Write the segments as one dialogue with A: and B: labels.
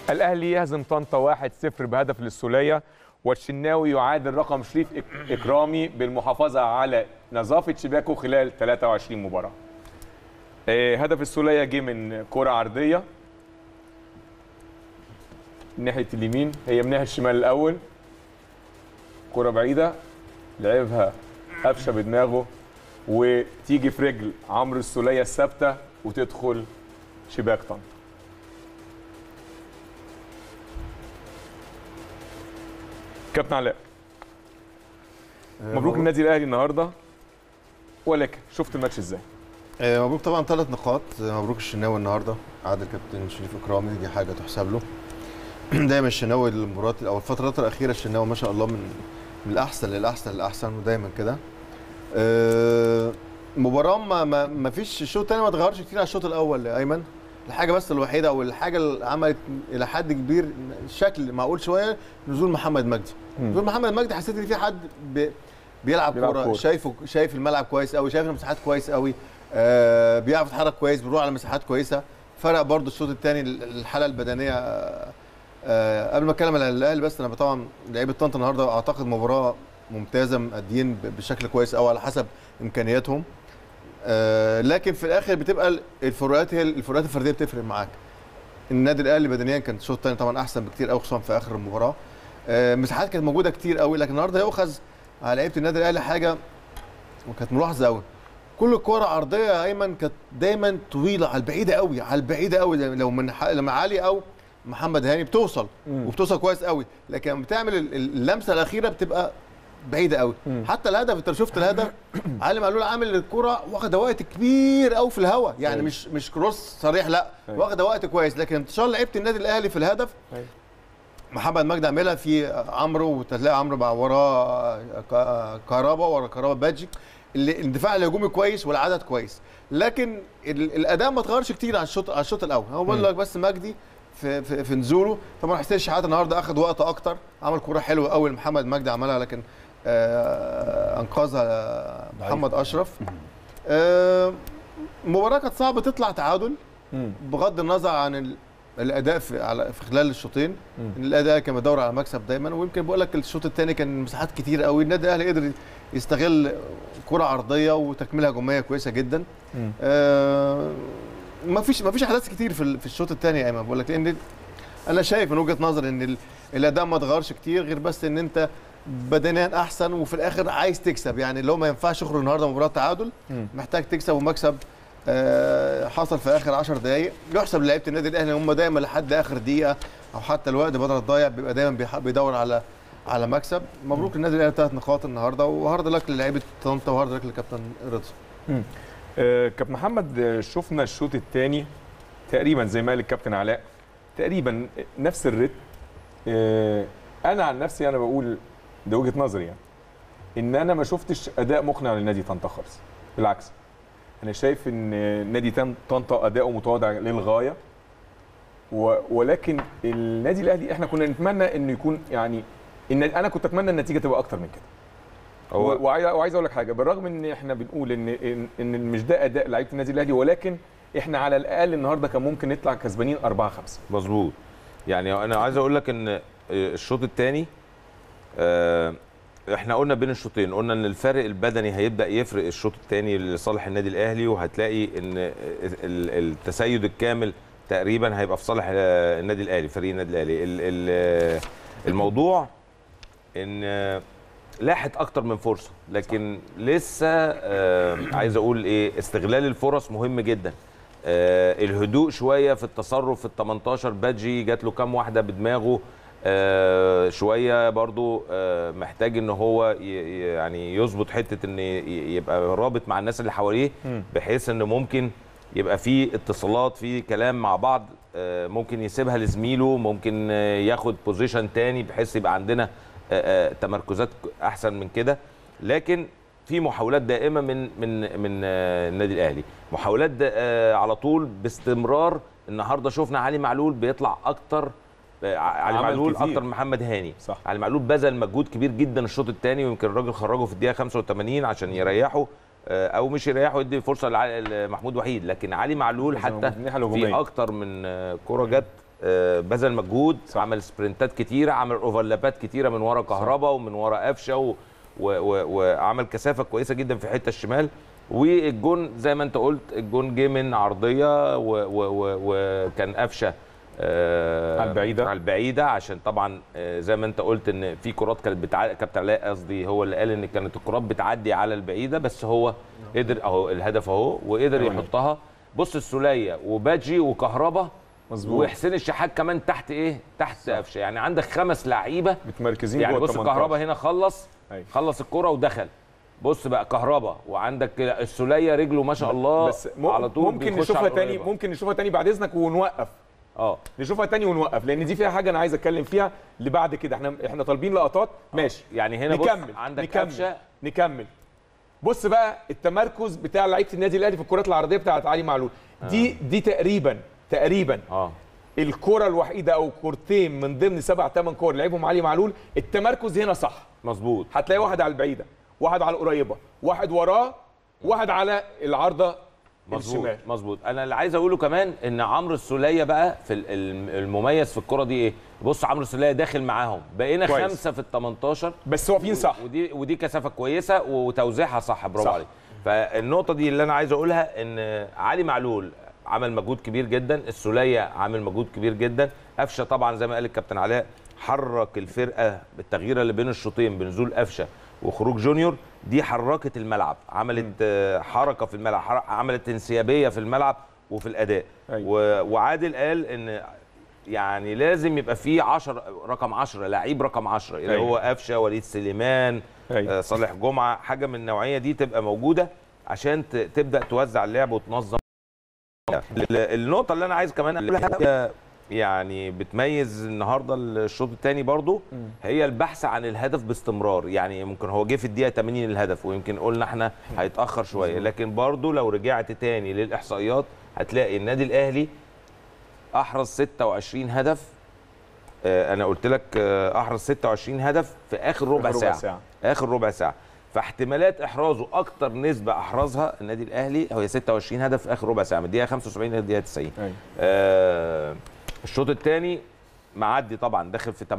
A: الأهلي يهزم طنطا 1-0 بهدف للسولية، والشناوي يعادل رقم شريف إكرامي بالمحافظة على نظافة شباكه خلال 23 مباراة. هدف السولية جه من كرة عرضية من ناحية اليمين، هي من ناحية الشمال الأول، كرة بعيدة لعبها قفشة بدماغه وتيجي في رجل عمرو السولية الثابتة وتدخل شباك طنطا. كابتن علاء، مبروك النادي الاهلي النهارده، ولكن شفت الماتش ازاي؟
B: مبروك طبعا 3 نقاط. مبروك الشناوي النهارده عادل كابتن شريف اكرامي، دي حاجه تحسب له. دايما الشناوي المباريات او الفترات الاخيره الشناوي ما شاء الله من الاحسن للاحسن للاحسن، ودايما كده. مباراه ما فيش الشوط الثاني ما اتغيرش كتير على الشوط الاول يا ايمن. الحاجه بس الوحيده او الحاجه اللي عملت الى حد كبير شكل معقول شويه نزول محمد مجدي. نزول محمد مجدي حسيت ان في حد بيلعب كوره، شايف الملعب كويس قوي، شايف المساحات كويس قوي، بيعرف يتحرك كويس، بيروح على مساحات كويسه. فرق برده الشوط الثاني الحاله البدنيه. قبل ما اتكلم على الاهلي بس انا طبعا لعيبه طنطا النهارده اعتقد مباراه ممتازه، مأديين بشكل كويس قوي على حسب امكانياتهم. لكن في الاخر بتبقى الفروقات، هي الفروقات الفرديه بتفرق معاك. النادي الاهلي بدنيا كان الشوط الثاني طبعا احسن بكتير قوي، خصوصا في اخر المباراه. مساحات كانت موجوده كتير قوي، لكن النهارده يؤخذ على لعيبه النادي الاهلي حاجه وكانت ملاحظه قوي. كل الكوره عرضيه يا ايمن كانت دايما طويله على البعيده قوي، على البعيده قوي، لو من علي او محمد هاني بتوصل وبتوصل كويس قوي، لكن لما بتعمل اللمسه الاخيره بتبقى بعيده قوي. حتى الهدف انت شفت الهدف علي معلول عامل الكره واخده وقت كبير قوي في الهواء، يعني مش كروس صريح، لا واخده وقت كويس. لكن انتشار لعيبه النادي الاهلي في الهدف محمد مجدي عاملها في عمرو، وتلاقي عمرو بقى وراه كهربا، ورا كهربا بادجي، الدفاع الهجومي كويس والعدد كويس، لكن الاداء ما اتغيرش كتير على الشوط الاول. هو بقول لك بس مجدي في نزوله. طبعا حسين الشحات النهارده اخذ وقت اكتر، عمل كوره حلوه قوي محمد مجدي عملها، لكن انقذها محمد اشرف. المباراه كانت صعبه تطلع تعادل بغض النظر عن الاداء في خلال الشوطين. الاداء كان بيدور على مكسب دايما، ويمكن بقول لك الشوط الثاني كان مساحات كتير قوي. النادي الاهلي قدر يستغل كره عرضيه وتكمله هجوميه كويسه جدا. ما فيش احداث كتير في الشوط الثاني يا ايمن، بقول لك، لان انا شايف من وجهه نظري ان الاداء ما اتغيرش كتير، غير بس ان انت بدنيا احسن وفي الاخر عايز تكسب. يعني لو ما ينفعش يخرج النهارده مباراه تعادل، محتاج تكسب، ومكسب حصل في اخر 10 دقائق. يحسب لعيبه النادي الاهلي هم دايما لحد اخر دقيقه او حتى الوقت بدل الضايع بيبقى دايما بيدور على مكسب. مبروك النادي الاهلي 3 نقاط النهارده، وهارد لك للاعيبه طنطا وهارد لك لكابتن رضا.
A: كابتن محمد، شفنا الشوط الثاني تقريبا زي ما قال الكابتن علاء، تقريبا نفس الريتم. انا عن نفسي انا بقول ده وجهه نظري، يعني ان انا ما شفتش اداء مقنع لنادي طنطا خالص. بالعكس، انا شايف ان نادي طنطا اداؤه متواضع للغايه، ولكن النادي الاهلي احنا كنا نتمنى انه يكون، يعني انا كنت اتمنى النتيجه تبقى اكتر من كده. وعايز اقول لك حاجه، بالرغم ان احنا بنقول ان مش ده اداء لعيبه النادي الاهلي، ولكن احنا على الاقل النهارده كان ممكن نطلع كسبانين 4-5.
C: مظبوط. يعني انا عايز اقول لك ان الشوط الثاني احنا قلنا بين الشوطين، قلنا ان الفرق البدني هيبدا يفرق الشوط الثاني لصالح النادي الاهلي، وهتلاقي ان التسيد الكامل تقريبا هيبقى في صالح النادي الاهلي، فريق النادي الاهلي. الموضوع ان لاحت اكتر من فرصه، لكن لسه عايز اقول ايه، استغلال الفرص مهم جدا. الهدوء شويه في التصرف في ال18، بادجي جات له كام واحده بدماغه شويه برضو، محتاج ان هو يعني يظبط حته ان يبقى رابط مع الناس اللي حواليه، بحيث ان ممكن يبقى في اتصالات، في كلام مع بعض، ممكن يسيبها لزميله، ممكن ياخد بوزيشن تاني بحيث يبقى عندنا تمركزات احسن من كده. لكن في محاولات دائمه من النادي الاهلي، محاولات على طول باستمرار. النهارده شفنا علي معلول بيطلع اكتر، علي معلول اكتر من محمد هاني.
A: صح.
C: علي معلول بذل مجهود كبير جدا الشوط الثاني، ويمكن الراجل خرجه في الدقيقه 85 عشان يريحه، او مش يريحه، يدي فرصه لمحمود وحيد. لكن علي معلول حتى في اكتر من كره جت بذل مجهود، عمل سبرنتات كتيره، عمل اوفرلابات كتيره من ورا كهربا ومن ورا قفشه وعمل كثافه كويسه جدا في الحته الشمال. والجون زي ما انت قلت الجون جه من عرضيه وكان قفشه على البعيده عشان طبعا زي ما انت قلت ان في كرات كانت كابتن علاء قصدي هو اللي قال ان كانت الكرات بتعدي على البعيده، بس هو قدر اهو الهدف اهو وقدر يحطها. بص السوليه وباجي وكهربا مظبوط وحسين الشحات كمان تحت تحت قفشه، يعني عندك 5 لعيبه
A: متمركزين
C: يعني بص كهربا هنا خلص الكره ودخل. بص بقى كهربا وعندك السوليه رجله ما شاء الله
A: بس
C: على طول
A: ممكن نشوفها تاني، ممكن نشوفها تاني بعد اذنك ونوقف. نشوفها تاني ونوقف لان دي فيها حاجه انا عايز اتكلم فيها اللي بعد كده. احنا طالبين لقطات ماشي
C: يعني هنا
A: نكمل.
C: بص عندك قفشه
A: نكمل. بص بقى التمركز بتاع لعيبه النادي الاهلي في الكرات العرضيه بتاعت علي معلول دي تقريبا الكره الوحيده او كورتين من ضمن 7 8 كور لعبهم علي معلول. التمركز هنا صح
C: مظبوط،
A: هتلاقي واحد على البعيده، واحد على القريبه، واحد وراه، واحد على العارضه الشمال.
C: مظبوط. انا اللي عايز اقوله كمان ان عمرو السوليه بقى في المميز في الكره دي بص عمرو السوليه داخل معاهم، بقينا كويس. 5 في ال18
A: بس واقفين صح،
C: ودي كثافه كويسه وتوزيعها صح. برافو عليك. فالنقطه دي اللي انا عايز اقولها ان علي معلول عمل مجهود كبير جدا، السوليه عامل مجهود كبير جدا، قفشه طبعا زي ما قال الكابتن علاء حرك الفرقه بالتغييره اللي بين الشوطين بنزول قفشه وخروج جونيور، دي حركت الملعب، عملت حركه في الملعب، عملت انسيابيه في الملعب وفي الاداء. وعادل قال ان يعني لازم يبقى في 10 رقم 10 لعيب رقم 10 اللي هو قفشه، وليد سليمان، صالح جمعه، حاجه من النوعيه دي تبقى موجوده عشان تبدا توزع اللعب وتنظم. النقطه اللي انا عايز كمان اقولها يعني بتميز النهارده الشوط الثاني برضو هي البحث عن الهدف باستمرار. يعني ممكن هو جه في الدقيقه 80 الهدف ويمكن قلنا احنا هيتاخر شويه، لكن برضو لو رجعت تاني للاحصائيات هتلاقي النادي الاهلي احرز 26 هدف. انا قلت لك احرز 26 هدف في اخر ربع ساعه. اخر ربع ساعه، فاحتمالات احرازه اكتر نسبه احرزها النادي الاهلي هي 26 هدف في اخر ربع ساعه من الدقيقه 75 للدقيقه 90. الشوط الثاني معدي طبعا داخل في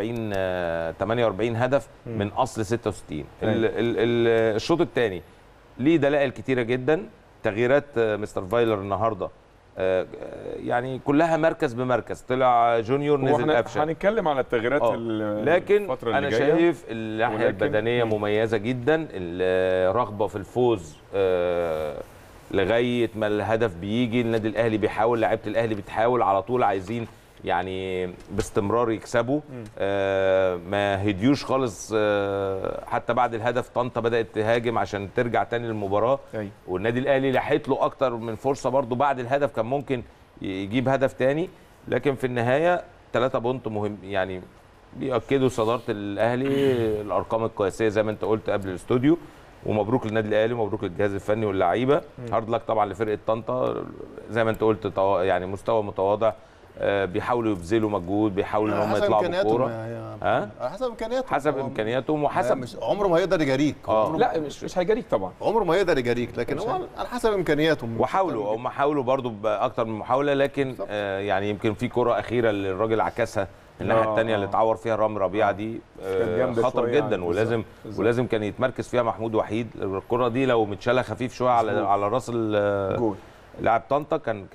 C: 48 هدف من اصل 66. الشوط الثاني ليه دلائل كتيره جدا. تغييرات مستر فايلر النهارده يعني كلها مركز بمركز، طلع جونيور نزل قفشه.
A: هنتكلم على التغييرات
C: لكن انا شايف الناحيه البدنيه مميزه جدا، الرغبه في الفوز لغايه ما الهدف بيجي النادي الاهلي بيحاول، لعيبه الاهلي بتحاول على طول، عايزين يعني باستمرار يكسبوا. ما هديوش خالص. حتى بعد الهدف طنطا بدات تهاجم عشان ترجع تاني للمباراه. والنادي الاهلي لحقت له اكتر من فرصه برضو بعد الهدف، كان ممكن يجيب هدف تاني، لكن في النهايه 3 بونت مهم يعني بيأكدوا صداره الاهلي، الارقام القياسيه زي ما انت قلت قبل الاستوديو. ومبروك للنادي الاهلي ومبروك للجهاز الفني واللعيبه. هارد لك طبعا لفرقه طنطا زي ما انت قلت، يعني مستوى متواضع، بيحاولوا يبذلوا مجهود، بيحاولوا ان هم يطلعوا بالكوره
B: على حسب امكانياتهم،
C: حسب امكانياتهم وحسب
B: مش عمره ما يقدر يجاريك.
A: لا مش هيجاريك طبعا،
B: عمره ما يقدر يجاريك، لكن هو على حسب امكانياتهم.
C: وحاولوا هم حاولوا برضو باكتر من محاوله، لكن يعني يمكن في كره اخيره اللي الراجل عكسها الناحيه الثانيه اللي اتعور فيها رامي ربيعه، دي خطر جدا يعني. ولازم كان يتمركز فيها محمود وحيد. الكره دي لو متشالها خفيف شويه على راس لاعب طنطا كانت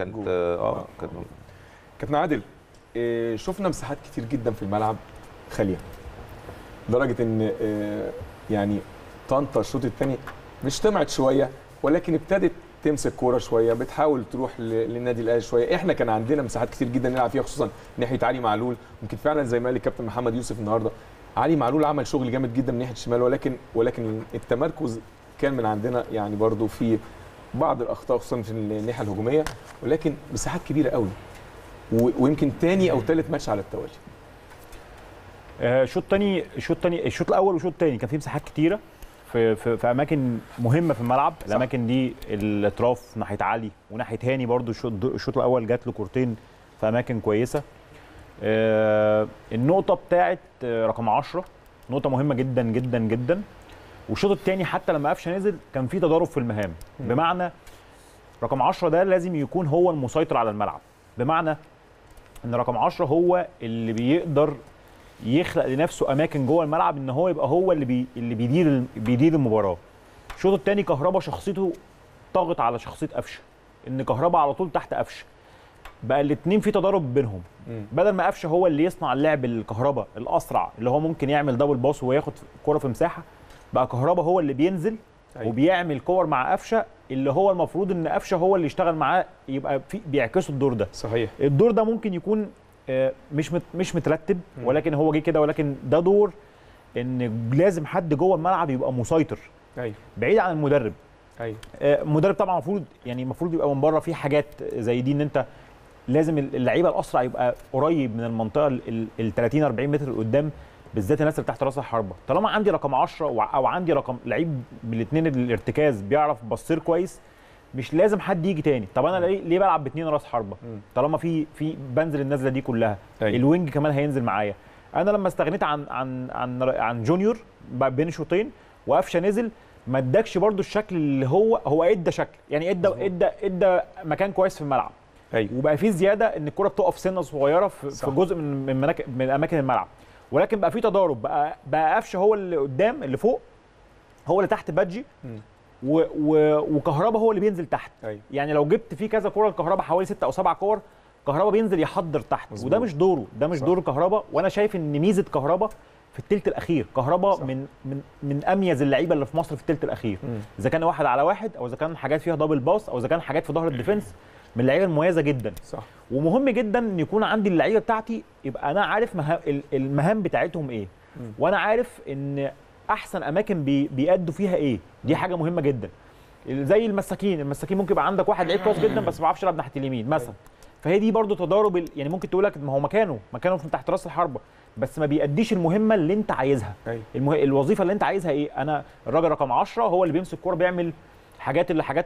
A: كابتن عادل. شفنا مساحات كتير جدا في الملعب خاليه، لدرجه ان يعني طنطا الشوط الثاني مش طمعت شويه، ولكن ابتدت تمسك كوره شويه، بتحاول تروح للنادي الاهلي شويه. احنا كان عندنا مساحات كتير جدا نلعب فيها، خصوصا ناحيه علي معلول. ممكن فعلا زي ما قال الكابتن محمد يوسف النهارده، علي معلول عمل شغل جامد جدا من ناحيه الشمال، ولكن التمركز كان من عندنا يعني برضو في بعض الاخطاء، خصوصا في الناحيه الهجوميه، ولكن مساحات كبيره قوي، ويمكن تاني او ثالث ماتش على التوالي.
D: الشوط الاول والشوط الثاني كان في مساحات كتيره في اماكن مهمه في الملعب. الاماكن دي الاطراف ناحيه علي وناحيه هاني برضو. الشوط الاول جات له كورتين في اماكن كويسه. النقطه بتاعه رقم 10 نقطه مهمه جدا جدا جدا. والشوط الثاني حتى لما قفشه نزل كان في تضارب في المهام، بمعنى رقم 10 ده لازم يكون هو المسيطر على الملعب، بمعنى ان رقم 10 هو اللي بيقدر يخلق لنفسه اماكن جوه الملعب، ان هو يبقى هو اللي بيدير المباراه. الشوط الثاني كهربا شخصيته طاغت على شخصيه قفشه، ان كهربا على طول تحت قفشه، بقى الاثنين في تضارب بينهم. بدل ما قفشه هو اللي يصنع اللعب الكهربا الاسرع اللي هو ممكن يعمل دبل باص وياخد كرة في مساحه، بقى كهربا هو اللي بينزل وبيعمل كور مع قفشه، اللي هو المفروض ان قفشه هو اللي يشتغل معاه، يبقى بيعكسوا الدور ده.
A: صحيح.
D: الدور ده ممكن يكون مش مترتب، ولكن هو جه كده، ولكن ده دور ان لازم حد جوه الملعب يبقى مسيطر.
A: ايوه.
D: بعيد عن المدرب.
A: ايوه.
D: المدرب طبعا المفروض يبقى من بره في حاجات زي دي، ان انت لازم اللعيبه الاسرع يبقى قريب من المنطقه ال 30 40 متر قدام، بالذات الناس اللي تحت راس الحربه. طالما عندي رقم 10 او عندي رقم لعيب بالاثنين الارتكاز بيعرف بصير كويس، مش لازم حد يجي تاني. طب انا ليه بلعب باثنين راس حربه طالما في بنزل النزله دي كلها؟
A: أيوة.
D: الوينج كمان هينزل معايا. انا لما استغنيت عن جونيور بين شوطين وقفشه نزل، ما ادكش برده الشكل اللي هو ادى شكل، يعني ادى مكان كويس في الملعب.
A: أيوة.
D: وبقى في زياده ان الكره بتقف سنه صغيره في جزء من اماكن الملعب، ولكن بقى في تضارب، بقى قفشه هو اللي قدام اللي فوق، هو اللي تحت بادجي، وكهربا هو اللي بينزل تحت.
A: أيوة.
D: يعني لو جبت فيه كذا كوره لكهربا، حوالي 6 أو 7 كور، كهربا بينزل يحضر تحت. مزبوط. وده مش دوره، ده مش دور كهربا. وانا شايف ان ميزه كهربا في الثلث الاخير، كهربا من اميز اللعيبه اللي في مصر في الثلث الاخير، اذا كان 1 على 1 او اذا كان حاجات فيها دبل باص او اذا كان حاجات في ظهر الديفنس، من اللعيبه المميزه جدا.
A: صح.
D: ومهم جدا ان يكون عندي اللعيبه بتاعتي يبقى انا عارف المهام بتاعتهم ايه، وانا عارف ان احسن اماكن بيأدوا فيها ايه. دي حاجه مهمه جدا. زي المساكين ممكن يبقى عندك واحد لعيب كويس جدا بس ما بيعرفش يلعب ناحيه اليمين مثلا، فهي دي برضو تضارب. يعني ممكن تقول لك ما هو مكانه في تحت راس الحربه، بس ما بيأديش المهمه اللي انت عايزها. الوظيفه اللي انت عايزها ايه؟ انا الراجل رقم 10 هو اللي بيمسك الكوره، بيعمل الحاجات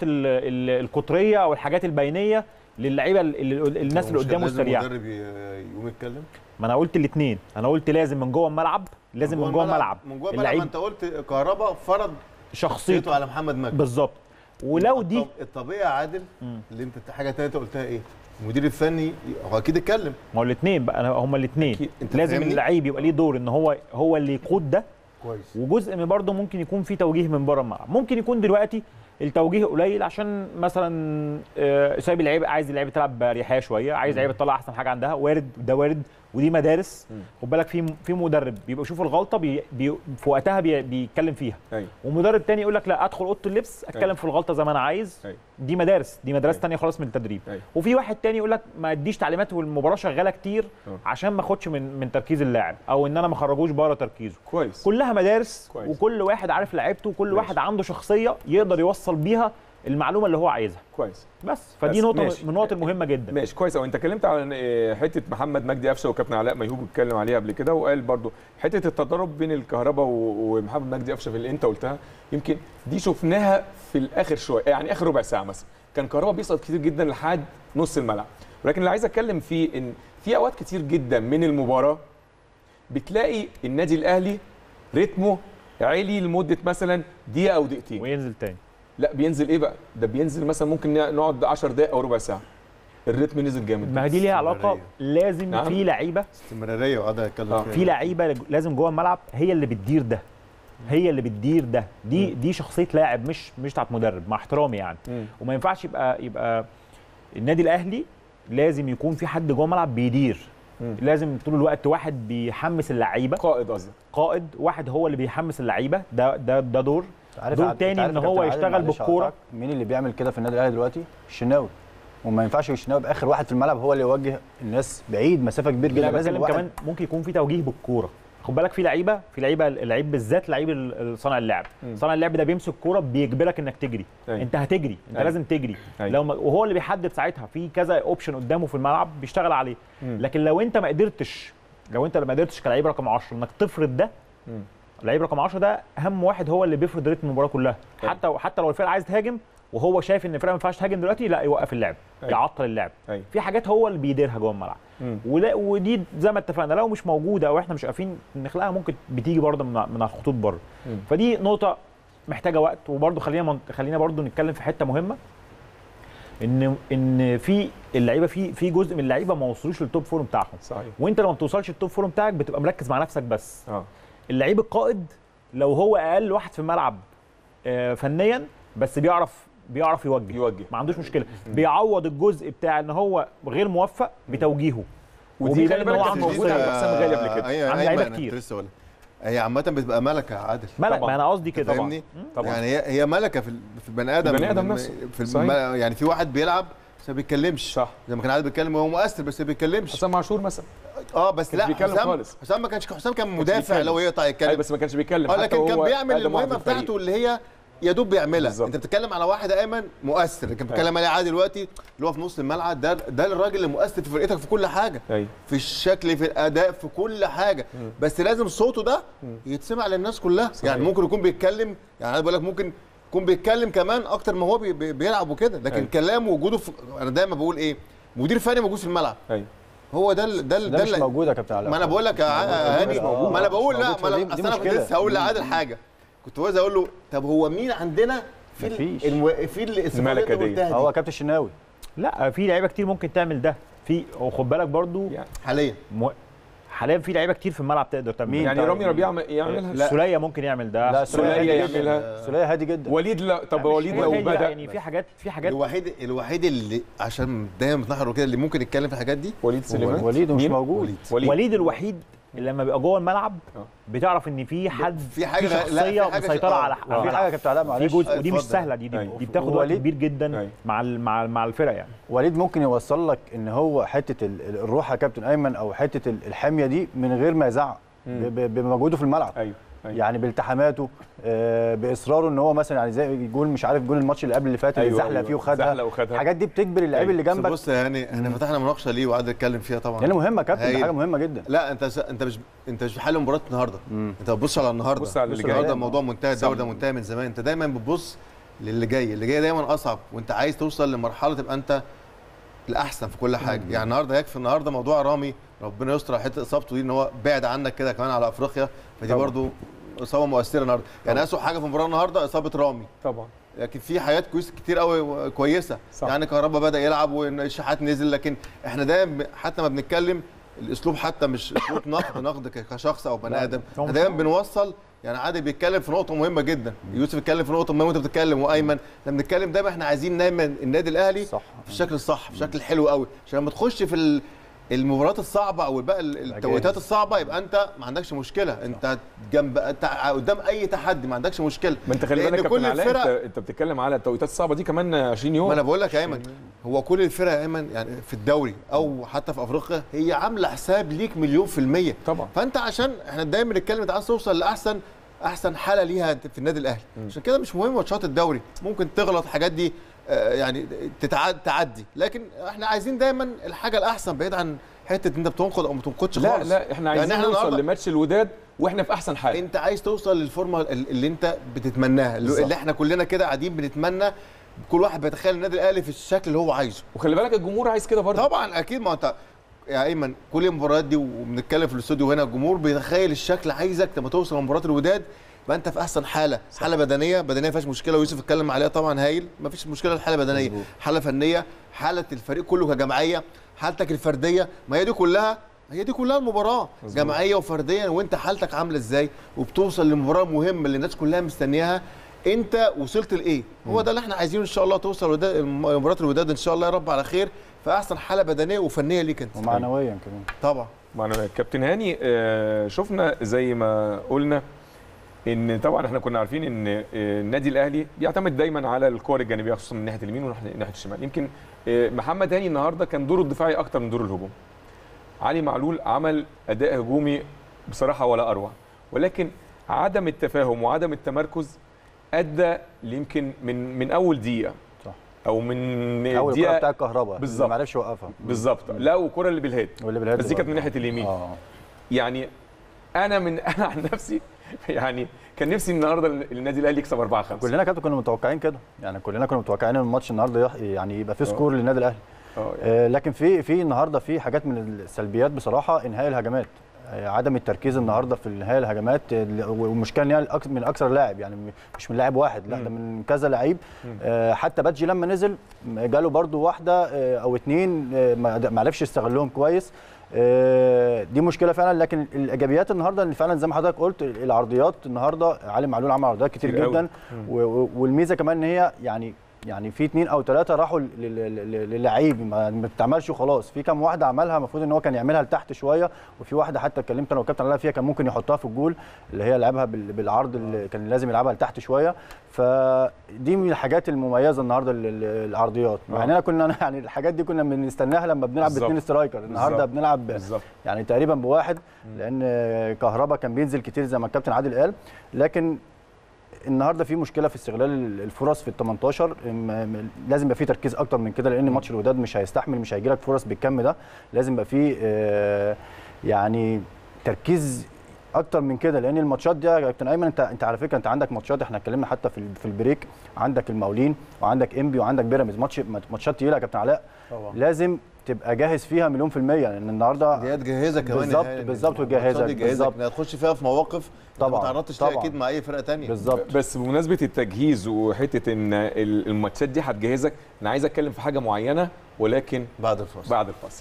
D: القطريه او الحاجات البينيه للعيبه الناس اللي قدامه السريعه.
B: المدرب يقوم يتكلم.
D: ما انا قلت الاثنين، انا قلت لازم من جوه الملعب، لازم من جوه الملعب
B: اللعيب. انت قلت كهربا فرض شخصيته على محمد مجدي
D: بالظبط. ولو دي
B: الطبيعي عادل اللي انت حاجه ثالثه قلتها ايه؟ المدير الفني هو اكيد اتكلم.
D: ما هو الاثنين بقى، هما الاثنين لازم اللعيب يبقى ليه دور ان هو اللي يقود ده
B: كويس.
D: وجزء من برضه ممكن يكون في توجيه من بره الملعب. ممكن يكون دلوقتي التوجيه قليل عشان مثلا سايب اللعيبه، عايز اللعيبه تلعب باريحيه شويه، عايز اللعيبه تطلع احسن حاجه عندها، وارد ده وارد، ودي مدارس. خد بالك في مدرب بيبقى يشوف الغلطه في وقتها بيتكلم فيها.
A: أيوة.
D: ومدرب تاني يقول لك لا، ادخل اوضه اللبس اتكلم أيوة. في الغلطه زي ما انا عايز.
A: أيوة.
D: دي مدارس
A: أيوة.
D: تانية خالص من التدريب.
A: أيوة.
D: وفي واحد تاني يقول لك ما اديش تعليمات والمباراه شغاله كتير عشان ما اخدش من تركيز اللاعب، او ان انا ما اخرجوش بره تركيزه.
A: كويس.
D: كلها مدارس.
A: كويس.
D: وكل واحد عارف لعيبته، وكل واحد عنده شخصيه يقدر يوصل بيها المعلومه اللي هو عايزها.
A: كويس.
D: بس فدي نقطه من النقط المهمه جدا.
A: ماشي كويس. او انت اتكلمت على حته محمد مجدي قفشه، وكابتن علاء ميهوب اتكلم عليها قبل كده، وقال برضو حته التضارب بين الكهرباء ومحمد مجدي قفشه في اللي انت قلتها. يمكن دي شفناها في الاخر شويه، يعني اخر ربع ساعه مثلا كان كهرباء بيسقط كتير جدا لحد نص الملعب. ولكن اللي عايز اتكلم فيه ان في اوقات كتير جدا من المباراه بتلاقي النادي الاهلي رتمه عالي لمده مثلا دقيقه او دقيقتين
D: وينزل تاني.
A: لا بينزل ايه بقى؟ ده بينزل مثلا ممكن نقعد 10 دقائق او ربع ساعه، الريتم نزل جامد.
D: ما دي ليها علاقه، لازم في لعيبه
B: استمراريه وقعدها اتكلم
D: في لعيبه لازم جوه الملعب هي اللي بتدير ده، هي اللي بتدير ده. دي شخصيه لاعب، مش بتاعت مدرب، مع احترامي يعني. وما ينفعش يبقى النادي الاهلي لازم يكون في حد جوه الملعب بيدير. لازم طول الوقت واحد بيحمس اللعيبه،
A: قائد قصدي،
D: قائد واحد هو اللي بيحمس اللعيبه. ده دور. دور تاني ان هو يشتغل بالكوره.
E: مين اللي بيعمل كده في النادي الاهلي دلوقتي؟ الشناوي. وما ينفعش الشناوي يبقى اخر واحد في الملعب هو اللي يوجه الناس بعيد مسافه كبيره جدا.
D: لازم كمان ممكن يكون في توجيه بالكوره. خد بالك في لعيبه اللعيب بالذات لعيب صانع اللعب. صانع اللعب ده بيمسك الكوره بيجبرك انك تجري. انت هتجري، انت لازم تجري. وهو اللي بيحدد ساعتها في كذا اوبشن قدامه في الملعب بيشتغل عليه. لكن لو انت ما قدرتش كلاعب رقم 10 انك تفرض ده، لعيب رقم 10 ده اهم واحد، هو اللي بيفرض رتم المباراه كلها. حتى لو الفرقه عايز تهاجم وهو شايف ان الفرقه ما ينفعش تهاجم دلوقتي، لا يوقف اللعب. يعطل اللعب. في حاجات هو اللي بيديرها جوه الملعب. ودي زي ما اتفقنا لو مش موجوده او احنا مش عارفين نخلقها ممكن بتيجي برده من الخطوط بره. فدي نقطه محتاجه وقت. وبرده خلينا برده نتكلم في حته مهمه، ان في اللعيبه في جزء من اللعيبه ما وصلوش للتوب فورم بتاعهم.
A: صحيح.
D: وانت لما بتوصلش للتوب فورم بتاعك بتبقى مركز مع نفسك بس. اللعيب القائد لو هو اقل واحد في الملعب فنيا بس بيعرف يوجه ما عندوش مشكله، بيعوض الجزء بتاع ان هو غير موفق بتوجيهه،
A: ودي خلي بالك كانت موجوده عند حسام غالي قبل كده.
B: عند لعيبه كتير. هي عامه بتبقى ملكه عادل،
D: ملك، ما انا قصدي كده
B: طبعا. يعني هي ملكه في البني ادم،
A: البني ادم نفسه.
B: يعني في واحد بيلعب بس ما بيتكلمش،
A: صح،
B: زي ما كان عادل بيتكلم هو مؤثر بس ما بيتكلمش.
A: حسام عاشور مثلا
B: بس لا، حسام ما كانش، حسام كان مدافع لو يقطع يتكلم،
A: بس ما كانش بيتكلم،
B: لكن كان بيعمل المهمه بتاعته اللي هي يا دوب بيعملها. بالزبط. انت بتتكلم على واحد ايمن مؤثر، لكن بتتكلم عليه عادي دلوقتي اللي هو في نص الملعب، ده الراجل اللي مؤثر في فرقتك في كل حاجه، في الشكل، في الاداء، في كل حاجه. بس لازم صوته ده يتسمع للناس كلها. صحيح. يعني ممكن يكون بيتكلم، يعني انا بقول لك ممكن يكون بيتكلم كمان اكتر ما هو بيلعب وكده، لكن كلامه ووجوده انا دايما بقول ايه، مدير فني موجود في الملعب. هو ده
E: مش موجود يا كابتن علاء.
B: ما انا بقول لك يا هاني، ما انا بقول لا، ما انا اصل انا كنت لسه هقول لعادل حاجه، كنت عايز اقول له طب هو مين عندنا في
A: الملكه دي؟
E: هو كابتن الشناوي.
D: لا، في لعيبه كتير ممكن تعمل ده، وخد بالك برضو
B: يعني
D: حاليا في لعيبه كتير في الملعب تقدر تعمل.
A: يعني رامي ربيعه يعملها،
D: سوليه ممكن يعمل ده،
E: لا
A: سوليه يعملها،
E: سوليه هادي جدا.
A: وليد لا، طب وليد لو بدا
D: يعني في حاجات
B: الوحيد اللي عشان دايما بنحضر كده اللي ممكن يتكلم في الحاجات دي
A: وليد سليمان.
E: وليد مش موجود.
D: وليد الوحيد اللي لما بيبقى جوه الملعب بتعرف ان في حد،
B: في حاجه
D: شخصيه مسيطره على
E: في حاجه كابتن علاء معلش،
D: في جزء، ودي مش سهله، دي بتاخد وقت كبير جدا مع الفرق. يعني
E: وليد ممكن يوصل لك ان هو حته الروح يا كابتن ايمن، او حته الحميه دي من غير ما يزعق، بمجهوده في الملعب.
A: ايوه.
E: يعني بالتحاماته، باصراره ان هو مثلا يعني زي يقول مش عارف جول الماتش اللي قبل اللي فات اللي زحلق فيه وخدها. الحاجات دي بتجبر اللعيب اللي جنبك.
B: بص يعني احنا فتحنا مناقشه ليه وقعدنا نتكلم فيها طبعا،
E: يعني مهمه يا كابتن، حاجه مهمه جدا.
B: لا انت مش بتحل مباراه النهارده، انت بتبص على النهارده،
A: بص على اللي جاي.
B: النهارده الموضوع منتهي، الدوري ده منتهي من زمان، انت دايما بتبص للي جاي، اللي جاي دايما اصعب، وانت عايز توصل لمرحله تبقى انت الاحسن في كل حاجه. يعني النهارده يكفي النهارده موضوع رامي، ربنا يستر حته اصابته دي ان هو بعد عنك كده كمان على افريقيا، فدي برده اصابه مؤثره النهارده. يعني اسوء حاجه في المباراه النهارده اصابه رامي
A: طبعا،
B: لكن في حاجات كتير قوي كويسه. صح. يعني كهربا بدا يلعب والشحات نزل، لكن احنا دايما حتى ما بنتكلم الاسلوب حتى مش اسلوب نقد كشخص او بني ادم، احنا دايما بنوصل. يعني عادل بيتكلم في نقطه مهمه جدا، يوسف بيتكلم في نقطه مهمه وانت بتتكلم، وايمن لما بنتكلم دايما احنا عايزين دايما النادي الاهلي صح، في الشكل الصح، في الشكل الحلو قوي، عشان لما تخش في المباريات الصعبه او بقى التوقيتات الصعبه يبقى انت ما عندكش مشكله، انت جنب قدام اي تحدي ما عندكش مشكله.
A: ما انت خلي بالك كابتن علاء، انت بتتكلم على التوقيتات الصعبه دي كمان 20 يوم.
B: ما انا بقول لك يا ايمن، هو كل الفرق يا ايمن يعني في الدوري او حتى في افريقيا هي عامله حساب ليك 100%.
A: طبعا.
B: فانت عشان احنا دايما بنتكلم انت عايز توصل لاحسن حاله ليها في النادي الاهلي، عشان كده مش مهم ماتشات الدوري، ممكن تغلط الحاجات دي يعني تعدي، لكن احنا عايزين دايما الحاجه الاحسن بعيد عن حته انت بتنقد او ما تنقدش خالص.
A: لا احنا عايزين يعني نوصل لماتش الوداد واحنا في احسن حال.
B: انت عايز توصل للفورمه اللي انت بتتمناها، اللي احنا كلنا كده قاعدين بنتمنى، كل واحد بيتخيل النادي الاهلي في الشكل اللي هو عايزه.
A: وخلي بالك الجمهور عايز كده برضه.
B: طبعا اكيد، ما انت يا ايمن كل المباريات دي وبنتكلم في الاستوديو هنا الجمهور بيتخيل الشكل، عايزك لما توصل لمباراه الوداد يبقى انت في احسن حاله، صح. حاله بدنيه ما فيهاش مشكله، ويوسف اتكلم عليها طبعا هايل، ما فيش مشكله الحاله البدنيه، حاله فنيه، حاله الفريق كله كجماعيه، حالتك الفرديه، ما هي دي كلها المباراه مزبوط. جماعيه وفرديه، وانت حالتك عامله ازاي وبتوصل لمباراه مهمه اللي الناس كلها مستنياها، انت وصلت لايه؟ هو ده اللي احنا عايزينه ان شاء الله، توصل مباراه الوداد ان شاء الله يا رب على خير في احسن حاله بدنيه وفنيه ليك انت،
E: ومعنويا كمان
B: طبعا.
A: معنويا. كابتن هاني، شفنا زي ما قلنا ان طبعا احنا كنا عارفين ان النادي الاهلي بيعتمد دايما على الكور الجانبيه، خصوصا من ناحيه اليمين وناحيه الشمال. يمكن محمد هاني النهارده كان دوره الدفاعي اكتر من دور الهجوم. علي معلول عمل اداء هجومي بصراحه ولا اروع، ولكن عدم التفاهم وعدم التمركز ادى يمكن من اول دقيقه، صح، او من
E: اول
A: دقيقه
E: بتاع الكهرباء
A: بالظبط
E: ما عرفش يوقفها
A: بالظبط. لا، والكره اللي بالهيد بس دي كانت من ناحيه اليمين. يعني انا عن نفسي يعني كان نفسي النهارده النادي الاهلي يكسب 4-5.
E: كلنا كنا متوقعين كده، يعني كلنا كنا متوقعين ان الماتش النهارده يعني يبقى فيه سكور للنادي الاهلي. لكن في النهارده في حاجات من السلبيات بصراحه، انهاء الهجمات. عدم التركيز النهارده في نهايه الهجمات، والمشكله ان هي من اكثر لاعب، يعني مش من لاعب واحد، لا ده من كذا لعيب. حتى بادجي لما نزل جاله برده واحده او اتنين ما عرفش يستغلهم كويس. دي مشكله فعلا. لكن الايجابيات النهارده ان فعلا زي ما حضرتك قلت العرضيات النهارده علي معلول عمل عرضيات كتير جدا، والميزه كمان ان هي يعني في 2 أو 3 راحوا للعيب ما بتعملش وخلاص. في كام واحده عملها المفروض ان هو كان يعملها لتحت شويه، وفي واحده حتى اتكلمت انا والكابتن عليها فيها كان ممكن يحطها في الجول، اللي هي لعبها بالعرض اللي كان لازم يلعبها لتحت شويه. فدي من الحاجات المميزه النهارده العرضيات. مع اننا كنا يعني الحاجات دي كنا بنستناها لما بنلعب ب2 سترايكر، النهارده بنلعب يعني تقريبا بواحد، لان كهربا كان بينزل كتير زي ما الكابتن عادل قال. لكن النهارده في مشكله في استغلال الفرص في ال18، لازم يبقى في تركيز اكتر من كده، لان ماتش الوداد مش هيستحمل، مش هيجي لك فرص بالكم ده. لازم يبقى في يعني تركيز اكتر من كده، لان الماتشات دي يا كابتن ايمن انت على فكره انت عندك ماتشات، احنا اتكلمنا حتى في البريك، عندك المقاولين وعندك انبي وعندك بيراميدز، ماتشات تقيله يا كابتن علاء طبعا. لازم تبقى جاهز فيها 100%، لان النهارده
B: دي تجهزك كمان
E: بالظبط وتجهزك
B: بالظبط، هتخش فيها في مواقف طبعا ما تعرضتش ليها اكيد مع اي فرقه ثانيه
E: بالظبط.
A: بس بمناسبه التجهيز وحته ان الماتشات دي هتجهزك، انا عايز اتكلم في حاجه معينه ولكن
B: بعد الفاصل.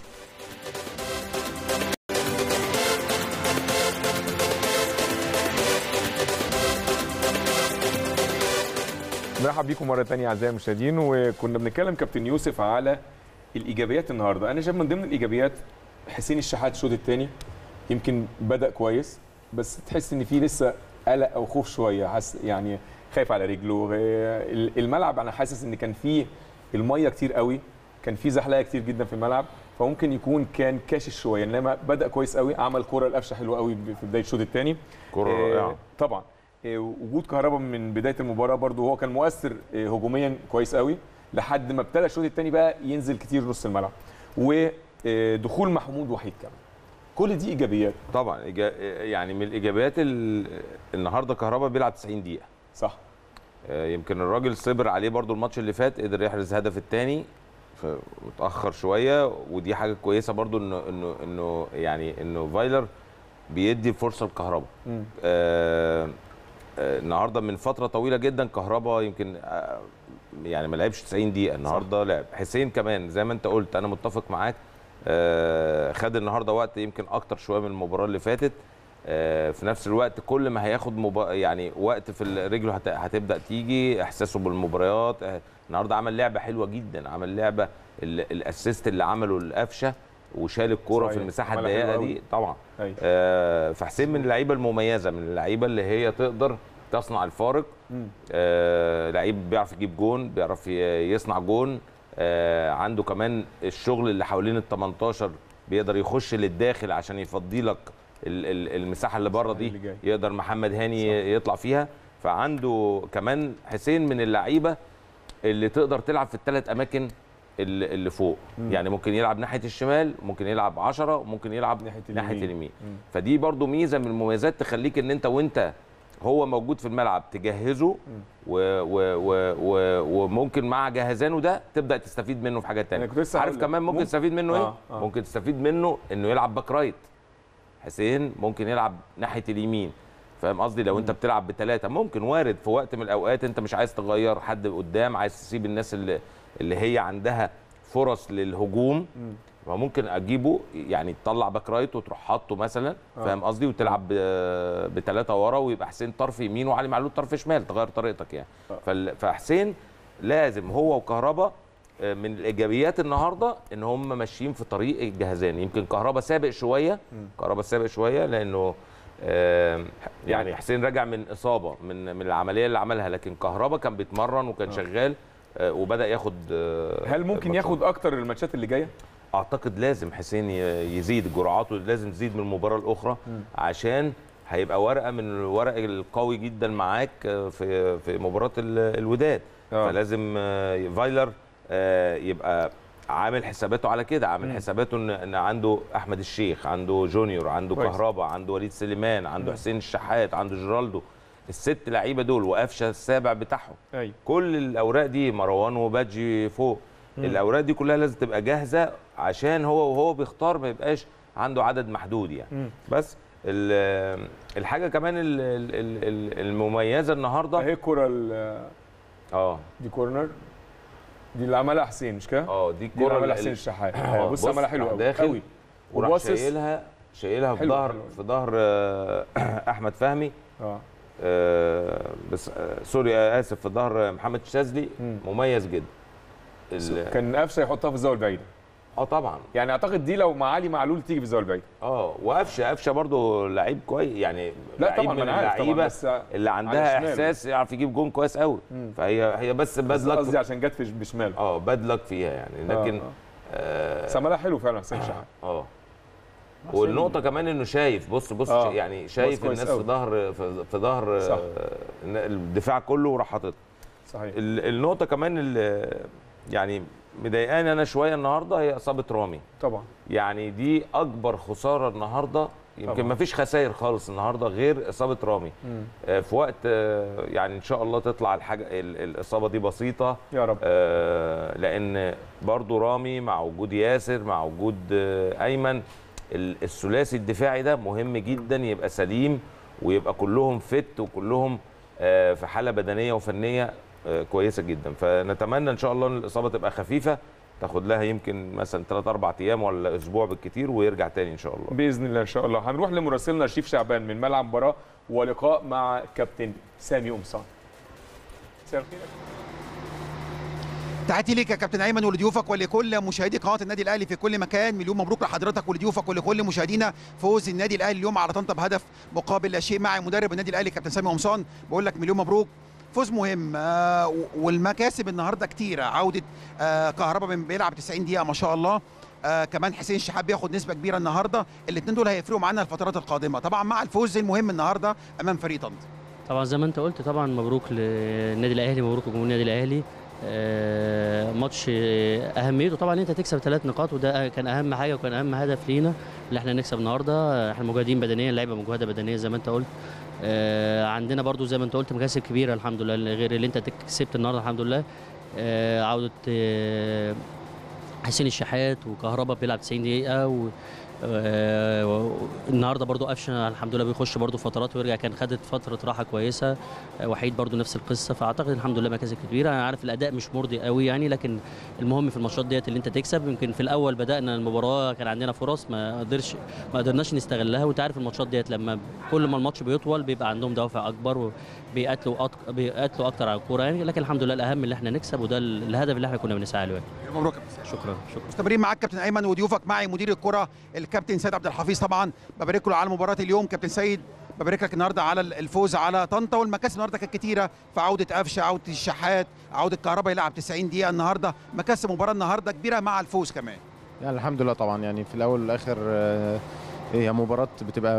A: مرحبا بيكم مره ثانيه اعزائي المشاهدين، وكنا بنتكلم كابتن يوسف على الايجابيات النهارده. انا شايف من ضمن الايجابيات حسين الشحات الشوط الثاني يمكن بدا كويس، بس تحس ان في لسه قلق او خوف شويه، يعني خايف على رجله. الملعب انا حاسس ان كان فيه الميه كتير قوي، كان فيه زحلقه كتير جدا في الملعب، فممكن يكون كان كاشش شويه. انما بدا كويس قوي، عمل كوره القفشه حلوه قوي في بدايه الشوط الثاني،
C: كوره رائعه
A: طبعا. وجود كهربا من بدايه المباراه برده هو كان مؤثر هجوميا كويس قوي، لحد ما ابتدى الشوط الثاني بقى ينزل كتير نص الملعب، ودخول محمود وحيد كمان. كل دي ايجابيات
C: طبعا. يعني من الايجابيات النهارده كهربا بيلعب 90 دقيقه
A: صح.
C: يمكن الراجل صبر عليه برده الماتش اللي فات، قدر يحرز هدف الثاني متاخر شويه، ودي حاجه كويسه برده انه يعني انه فايلر بيدي فرصه لكهربا. النهارده من فتره طويله جدا كهربا يمكن يعني ما لعبش 90 دقيقه، النهارده لعب. حسين كمان زي ما انت قلت، انا متفق معاك، خد النهارده وقت يمكن اكتر شويه من المباراه اللي فاتت. في نفس الوقت كل ما هياخد يعني وقت في رجله هتبدا تيجي احساسه بالمباريات. النهارده عمل لعبه حلوه جدا، عمل لعبه الاسيست اللي عمله القفشه وشال الكوره في المساحه الضيقه دي طبعا. فحسين من اللعيبه المميزه، من اللعيبه اللي هي تقدر تصنع الفارق. لعيب بيعرف يجيب جون، بيعرف يصنع جون. عنده كمان الشغل اللي حوالين ال18، بيقدر يخش للداخل عشان يفضي لك المساحه اللي بره دي، يقدر محمد هاني يطلع فيها. فعنده كمان حسين من اللعيبه اللي تقدر تلعب في الثلاث اماكن اللي فوق. يعني ممكن يلعب ناحيه الشمال، ممكن يلعب 10، وممكن يلعب ناحيه اليمين. فدي برضو ميزه من المميزات تخليك ان وانت هو موجود في الملعب تجهزه، وممكن مع جهزانه ده تبدا تستفيد منه في حاجات ثانيه. عارف كمان ممكن تستفيد منه ايه؟ ممكن تستفيد منه انه يلعب باك رايت. حسين ممكن يلعب ناحيه اليمين، فاهم قصدي؟ لو انت بتلعب ب3 ممكن وارد في وقت من الاوقات انت مش عايز تغير حد قدام، عايز تسيب الناس اللي هي عندها فرص للهجوم، فممكن اجيبه يعني تطلع باك رايت وتروح حاطه مثلا، فاهم قصدي؟ وتلعب ب3 ورا، ويبقى حسين طرف يمين وعلي معلول طرف شمال، تغير طريقتك يعني. فحسين لازم هو وكهربا من الايجابيات النهارده ان هم ماشيين في طريق الجهزان. يمكن كهربا سابق شويه لانه يعني حسين رجع من اصابه من العمليه اللي عملها، لكن كهربا كان بيتمرن وكان شغال وبدا ياخد.
A: هل ممكن ياخد اكتر الماتشات اللي جايه؟
C: اعتقد لازم حسين يزيد جرعاته، لازم تزيد من المباراه الاخرى، عشان هيبقى ورقه من الورق القوي جدا معاك في مباراه الوداد. فلازم فايلر يبقى عامل حساباته على كده، عامل حساباته ان عنده احمد الشيخ، عنده جونيور، عنده كهربا، عنده وليد سليمان، عنده حسين الشحات، عنده جيرالدو، ال6 لعيبه دول، وقفشه السابع بتاعهم. كل الاوراق دي، مروان وبادجي فوق، الاوراق دي كلها لازم تبقى جاهزه، عشان هو وهو بيختار ما يبقاش عنده عدد محدود يعني. بس الحاجه كمان المميزه النهارده
A: اهي الكره دي كورنر، دي اللي عملها حسين مش كده؟
C: دي
A: دي اللي عملها حسين الشحات. بص عملها حلو قوي
C: داخل وراح شايلها
A: حلو
C: في ظهر احمد فهمي. بس سوري اسف، في ظهر محمد الشاذلي. مميز جدا.
A: كان قفشه يحطها في الزاويه البعيده.
C: طبعا
A: يعني اعتقد دي لو مع علي معلول تيجي في الزاويه البعيده.
C: وقفشه برضه لعيب كويس يعني.
A: لا طبعا
C: من اللعيبه اللي عندها احساس يعرف يجيب جون كويس قوي. فهي بس باد لك،
A: قصدي عشان جت بشماله.
C: باد لك فيها يعني. لكن
A: عملها حلو فعلا حسين شحات.
C: والنقطه كمان انه شايف، بص يعني شايف الناس في ظهر الدفاع كله وراح حاططها.
A: صحيح.
C: النقطه كمان اللي يعني مضايقاني انا شويه النهارده هي اصابه رامي.
A: طبعا
C: يعني دي اكبر خساره النهارده. يمكن ما فيش خسائر خالص النهارده غير اصابه رامي. في وقت يعني ان شاء الله تطلع الحاجه الاصابه دي بسيطه
A: يا رب.
C: لان برضو رامي مع وجود ياسر مع وجود ايمن، الثلاثي الدفاعي ده مهم جدا يبقى سليم ويبقى كلهم فت وكلهم في حاله بدنيه وفنيه كويسه جدا. فنتمنى ان شاء الله ان الاصابه تبقى خفيفه، تاخد لها يمكن مثلا 3-4 ايام ولا اسبوع بالكتير ويرجع تاني ان شاء الله
A: باذن الله. ان شاء الله هنروح لمراسلنا شريف شعبان من ملعب مباراه ولقاء مع كابتن سامي قمصان. مساء الخير.
F: تحياتي ليك يا كابتن ايمن ولضيوفك ولكل مشاهدي قناه النادي الاهلي في كل مكان. مليون مبروك لحضرتك ولضيوفك ولكل مشاهدينا. فوز النادي الاهلي اليوم على طنطا بهدف مقابل لا شيء مع مدرب النادي الاهلي كابتن سامي قمصان. بقول لك مليون مبروك، فوز مهم. والمكاسب النهارده كتيره. عوده كهربا بيلعب 90 دقيقه ما شاء الله. كمان حسين الشحات بياخد نسبه كبيره النهارده. الاثنين دول هيفرقوا معانا الفترات القادمه طبعا مع الفوز المهم النهارده امام فريق طنطا.
G: طبعا زي ما انت قلت طبعا مبروك للنادي الاهلي، مبروك لجمهور النادي الاهلي. ماتش اهميته طبعا انت تكسب 3 نقاط وده كان اهم حاجه وكان اهم هدف لينا اللي احنا نكسب النهارده. احنا مجاهدين بدنيا، اللعيبه مجهده بدنيا زي ما انت قلت. عندنا برضو زي ما انت قلت مكاسب كبيره الحمد لله غير اللي انت كسبت النهارده الحمد لله. عوده حسين الشحات وكهربا بيلعب 90 دقيقه النهارده برضو قفشه الحمد لله بيخش برضو فترات ويرجع، كان خدت فتره راحه كويسه. وحيد برضو نفس القصه. فاعتقد الحمد لله مكاسب كبيره. انا عارف الاداء مش مرضي قوي يعني، لكن المهم في الماتشات ديت اللي انت تكسب. يمكن في الاول بدانا المباراه كان عندنا فرص ما قدرناش نستغلها. وانت عارف الماتشات ديت لما كل ما الماتش بيطول بيبقى عندهم دوافع اكبر وبيقاتلوا اكتر على الكوره يعني. لكن الحمد لله الاهم اللي احنا نكسب وده الهدف اللي احنا كنا بنسعى له يعني.
F: مبروك.
G: شكرا.
F: مستمرين معاك كابتن ايمن وضيوفك معي مدير الكره الكابتن سيد عبد الحفيظ. طبعا ببارك له على مباراه اليوم. كابتن سيد ببارك لك النهارده على الفوز على طنطا، والمكاسب النهارده كانت كتيره في عوده قفشه، عوده الشحات، عوده كهربا يلعب 90 دقيقه النهارده. مكاسب مباراه النهارده كبيره مع الفوز كمان.
H: يعني الحمد لله طبعا يعني في الاول والاخر هي مباراه بتبقى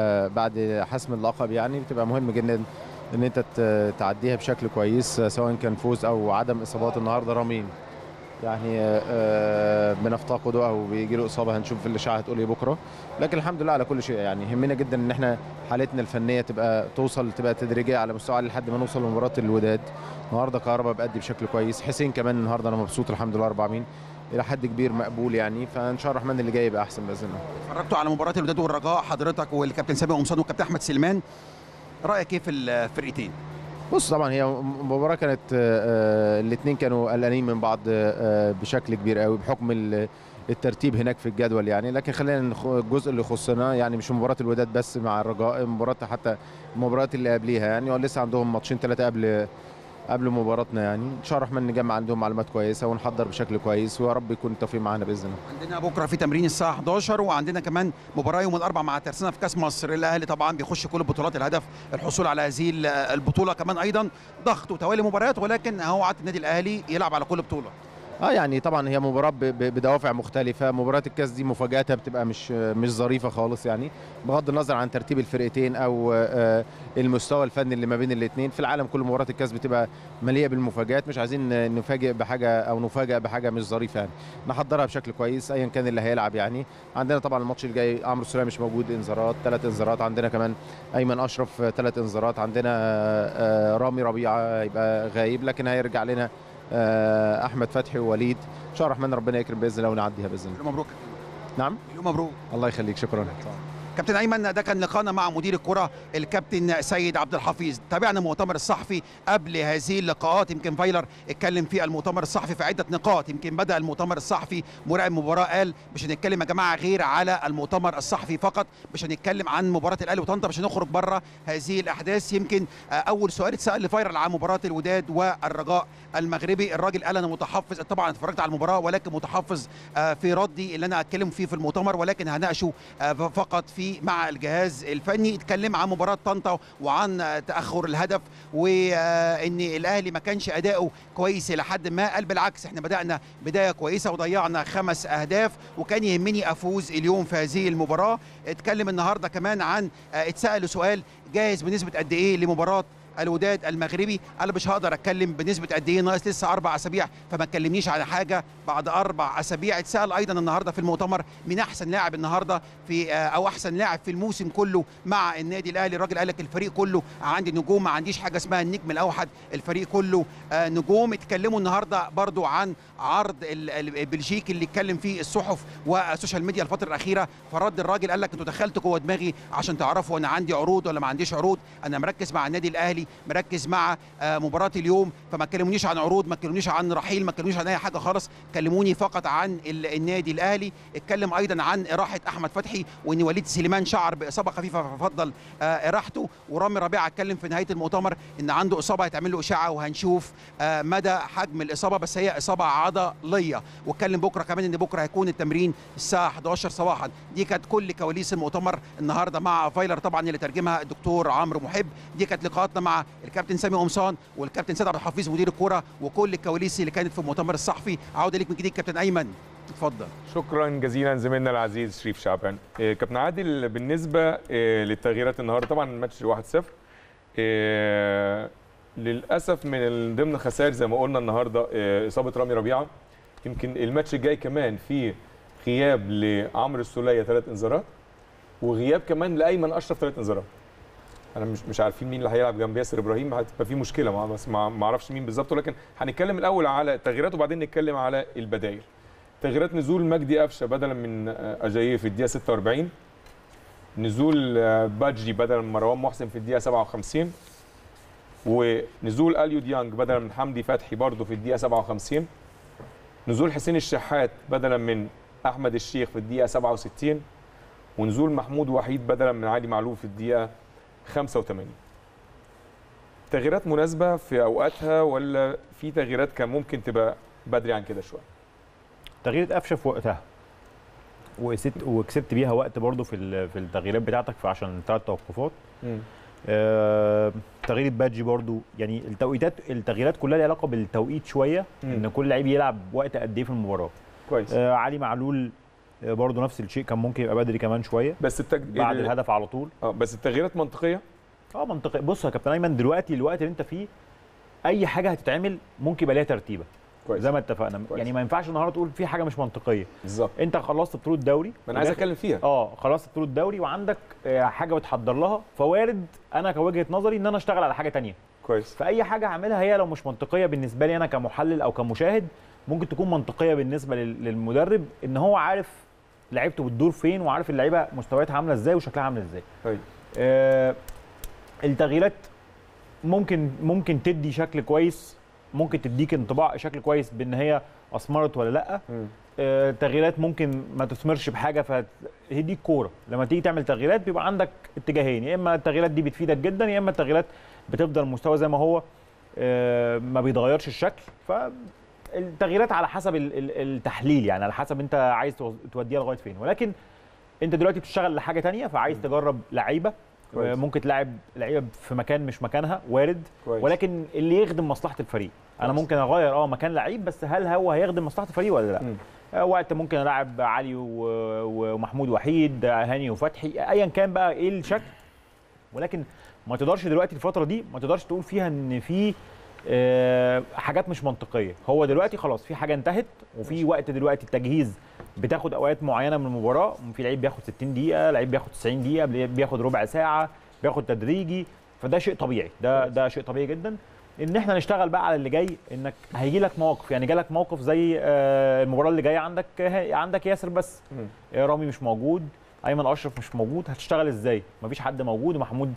H: بعد حسم اللقب يعني بتبقى مهم جدا ان انت تعديها بشكل كويس سواء كان فوز او عدم اصابات. النهارده رامين يعني بنفتقده او بيجي له اصابه، هنشوف في الاشعه هتقول ايه بكره. لكن الحمد لله على كل شيء يعني يهمنا جدا ان احنا حالتنا الفنيه تبقى تدريجيه على مستوى عالي لحد ما نوصل لمباراه الوداد. النهارده كهربا بيأدي بشكل كويس، حسين كمان النهارده انا مبسوط الحمد لله 4 مين الى حد كبير مقبول يعني. فان شاء الله الرحمن اللي جاي يبقى احسن باذن الله.
F: اتفرجتوا على مباراه الوداد والرجاء حضرتك والكابتن سامي قمصان والكابتن احمد سليمان، رايك ايه في الفرقتين؟
H: بص طبعا هي مباراه كانت الاثنين كانوا قلقانين من بعض بشكل كبير قوي بحكم الترتيب هناك في الجدول يعني. لكن خلينا الجزء اللي يخصنا يعني مش مباراه الوداد بس مع الرجاء، مباراه حتى المباريات اللي قبليها يعني. ولسه عندهم ماتشين 3 قبل مباراتنا يعني. ان شاء الله الرحمن نجمع عندهم معلومات كويسه ونحضر بشكل كويس ويا رب يكون التوفيق معانا باذن الله.
F: عندنا بكره في تمرين الساعه 11 وعندنا كمان مباراه يوم الاربعاء مع ترسانة في كاس مصر. الاهلي طبعا بيخش كل البطولات، الهدف الحصول على هذه البطوله. كمان ايضا ضغط وتوالي مباريات، ولكن هو عاد النادي الاهلي يلعب على كل بطوله.
H: يعني طبعا هي مباراه بدوافع مختلفه. مباراه الكاس دي مفاجاتها بتبقى مش ظريفه خالص يعني، بغض النظر عن ترتيب الفرقتين او المستوى الفني اللي ما بين الاثنين. في العالم كل مباراه الكاس بتبقى مليئه بالمفاجات، مش عايزين نفاجئ بحاجه او نفاجئ بحاجه مش ظريفه يعني. نحضرها بشكل كويس ايا كان اللي هيلعب يعني. عندنا طبعا الماتش الجاي عمرو السولية مش موجود، انذارات 3 انذارات. عندنا كمان ايمن اشرف 3 انذارات. عندنا رامي ربيعه هيبقى غايب لكن هيرجع لنا احمد فتحي ووليد. ان شاء الله الرحمن ربنا يكرم باذن الله ونعديها باذن الله.
F: مبروك.
H: نعم.
F: مليون مبروك.
H: الله يخليك، شكرا.
F: كابتن ايمن، ده كان لقاءنا مع مدير الكره الكابتن سيد عبد الحفيظ. تابعنا المؤتمر الصحفي قبل هذه اللقاءات. يمكن فايلر اتكلم في المؤتمر الصحفي في عده نقاط. يمكن بدا المؤتمر الصحفي مراقب المباراه قال مش هنتكلم يا جماعه غير على المؤتمر الصحفي فقط، مش هنتكلم عن مباراه الاهلي وطنطا، مش هنخرج بره هذه الاحداث. يمكن اول سؤال اتسال لفايلر عن مباراه الوداد والرجاء المغربي، الراجل قال انا متحفظ، طبعا اتفرجت على المباراه ولكن متحفظ في ردي اللي انا اتكلم فيه في المؤتمر، ولكن هناقشه فقط في مع الجهاز الفني. اتكلم عن مباراه طنطا وعن تاخر الهدف وان الاهلي ما كانش اداؤه كويس لحد ما، قال بالعكس احنا بدانا بدايه كويسه وضيعنا 5 اهداف وكان يهمني افوز اليوم في هذه المباراه. اتكلم النهارده كمان عن اتسال سؤال جاهز بنسبه قد ايه لمباراه الوداد المغربي، انا مش هقدر اتكلم بنسبه قد ايه، ناقص لسه 4 اسابيع فما تكلمنيش على حاجه بعد 4 اسابيع. اتسال ايضا النهارده في المؤتمر من احسن لاعب النهارده في او احسن لاعب في الموسم كله مع النادي الاهلي. الراجل قال لك الفريق كله عندي نجوم، ما عنديش حاجه اسمها النجم الاوحد، الفريق كله نجوم. اتكلموا النهارده برضو عن عرض البلجيكي اللي اتكلم فيه الصحف والسوشيال ميديا الفتره الاخيره، فرد الراجل قال لك انتوا دخلتوا جوه دماغي عشان تعرفوا انا عندي عروض ولا ما عنديش عروض، انا مركز مع النادي الاهلي، مركز مع مباراه اليوم، فما تكلمونيش عن عروض، ما تكلمونيش عن رحيل، ما تكلمونيش عن اي حاجه خالص، كلموني فقط عن النادي الاهلي. اتكلم ايضا عن اراحه احمد فتحي وان وليد سليمان شعر باصابه خفيفه ففضل اراحته، ورامي ربيعه اتكلم في نهايه المؤتمر ان عنده اصابه هيتعمل له اشعه وهنشوف مدى حجم الاصابه، بس هي اصابه عضليه. واتكلم بكره كمان ان بكره هيكون التمرين الساعه 11 صباحا. دي كانت كل كواليس المؤتمر النهارده مع فايلر طبعا اللي ترجمها الدكتور عمرو محب. دي كانت لقاءاتنا مع الكابتن سامي قمصان والكابتن سيد عبد الحفيظ مدير الكره وكل الكواليس اللي كانت في المؤتمر الصحفي. عوده ليك من جديد كابتن ايمن، اتفضل.
A: شكرا جزيلا زميلنا العزيز شريف شعبان. كابتن عادل، بالنسبه للتغييرات النهارده طبعا الماتش 1-0 للاسف من ضمن خسائر زي ما قلنا النهارده اصابه رامي ربيعه. يمكن الماتش الجاي كمان في غياب لعمرو السوليه 3 انذارات وغياب كمان لايمن اشرف 3 انذارات. انا مش عارفين مين اللي هيلعب جنب ياسر ابراهيم، هتبقى في مشكله بس ما اعرفش مين بالظبط، ولكن هنتكلم الاول على التغييرات وبعدين نتكلم على البدائل. تغييرات: نزول مجدي قفشه بدلا من اجاييه في الدقيقه 46، نزول بادجي بدلا من مروان محسن في الدقيقه 57، ونزول اليو ديانج بدلا من حمدي فتحي برضه في الدقيقه 57، نزول حسين الشحات بدلا من احمد الشيخ في الدقيقه 67، ونزول محمود وحيد بدلا من علي معلول في الدقيقه 85. تغييرات مناسبه في اوقاتها ولا في تغييرات كان ممكن تبقى بدري عن كده شويه؟
D: تغيير قفشه في وقتها وكسبت بيها وقت برضو في التغييرات بتاعتك عشان 3 توقفات. تغيير بادجي برضو، يعني التغييرات كلها ليها علاقه بالتوقيت شويه، ان كل لعيب يلعب وقت قد ايه في المباراه.
A: كويس.
D: علي معلول برضو نفس الشيء، كان ممكن يبقى بدري كمان شويه
A: بس
D: بعد الهدف على طول.
A: بس التغييرات منطقيه.
D: منطقيه. بص يا كابتن ايمن، دلوقتي الوقت اللي انت فيه اي حاجه هتتعمل ممكن يبقى ليها ترتيبه. كويس. زي ما اتفقنا. كويس. يعني ما ينفعش النهارده تقول في حاجه مش منطقيه.
A: بالظبط.
D: انت خلصت بطوله الدوري،
A: ما انا عايز اتكلم فيها.
D: خلصت بطوله الدوري وعندك حاجه بتحضر لها، فوارد انا كوجهه نظري ان انا اشتغل على حاجه ثانيه.
A: كويس.
D: فاي حاجه هعملها هي لو مش منطقيه بالنسبه لي انا كمحلل او كمشاهد، ممكن تكون منطقيه بالنسبه للمدرب، ان هو عارف لعيبته بتدور فين وعارف اللعيبه مستوياتها عامله ازاي وشكلها عامل ازاي.
A: طيب.
D: التغييرات ممكن تدي شكل كويس، ممكن تديك انطباع شكل كويس بان هي اثمرت ولا لا. تغييرات ممكن ما تثمرش بحاجه، فهي دي الكوره. لما تيجي تعمل تغييرات بيبقى عندك اتجاهين، يا اما التغييرات دي بتفيدك جدا، يا اما التغييرات بتفضل المستوى زي ما هو ما بيتغيرش الشكل. فالتغييرات على حسب التحليل، يعني على حسب انت عايز توديها لغايه فين. ولكن انت دلوقتي بتشتغل لحاجه ثانيه، فعايز تجرب لعيبه، ممكن تلعب لعيبه في مكان مش مكانها، وارد. كويس. ولكن اللي يخدم مصلحه الفريق. انا ممكن اغير مكان لعيب، بس هل هو هيخدم مصلحه الفريق ولا لا؟ وقت ممكن العب علي ومحمود وحيد، هاني وفتحي، ايا كان بقى ايه الشكل. ولكن ما تقدرش دلوقتي الفتره دي ما تقدرش تقول فيها ان في حاجات مش منطقيه. هو دلوقتي خلاص في حاجه انتهت، وفي وقت دلوقتي التجهيز بتاخد اوقات معينه من المباراه. في لعيب بياخد 60 دقيقه، لعيب بياخد 90 دقيقه، بياخد ربع ساعه، بياخد تدريجي. فده شيء طبيعي، ده شيء طبيعي جدا. ان احنا نشتغل بقى على اللي جاي، انك هيجي لك مواقف، يعني جالك موقف زي المباراه اللي جايه عندك ياسر بس، رامي مش موجود، ايمن اشرف مش موجود، هتشتغل ازاي؟ مفيش حد موجود، ومحمود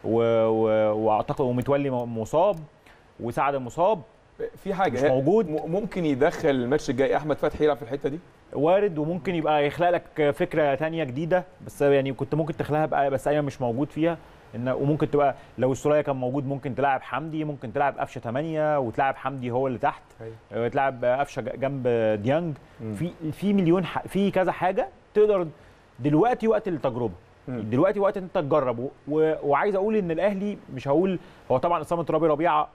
D: واعتقد ومتولي مصاب، وسعد مصاب،
A: في حاجه
D: مش موجود.
A: ممكن يدخل الماتش الجاي احمد فتحي يلعب في الحته دي،
D: وارد، وممكن يبقى يخلق لك فكره ثانيه جديده، بس يعني كنت ممكن تخلقها بقى، بس ايمن مش موجود فيها. وممكن تبقى لو السوليه كان موجود ممكن تلعب حمدي، ممكن تلعب قفشه 8 وتلعب حمدي هو اللي تحت، وتلعب قفشه جنب ديانج. في مليون في كذا حاجه تقدر. دلوقتي وقت التجربه، دلوقتي وقت انت تجرب. وعايز اقول ان الاهلي، مش هقول هو طبعا اصابه رامي ربيعه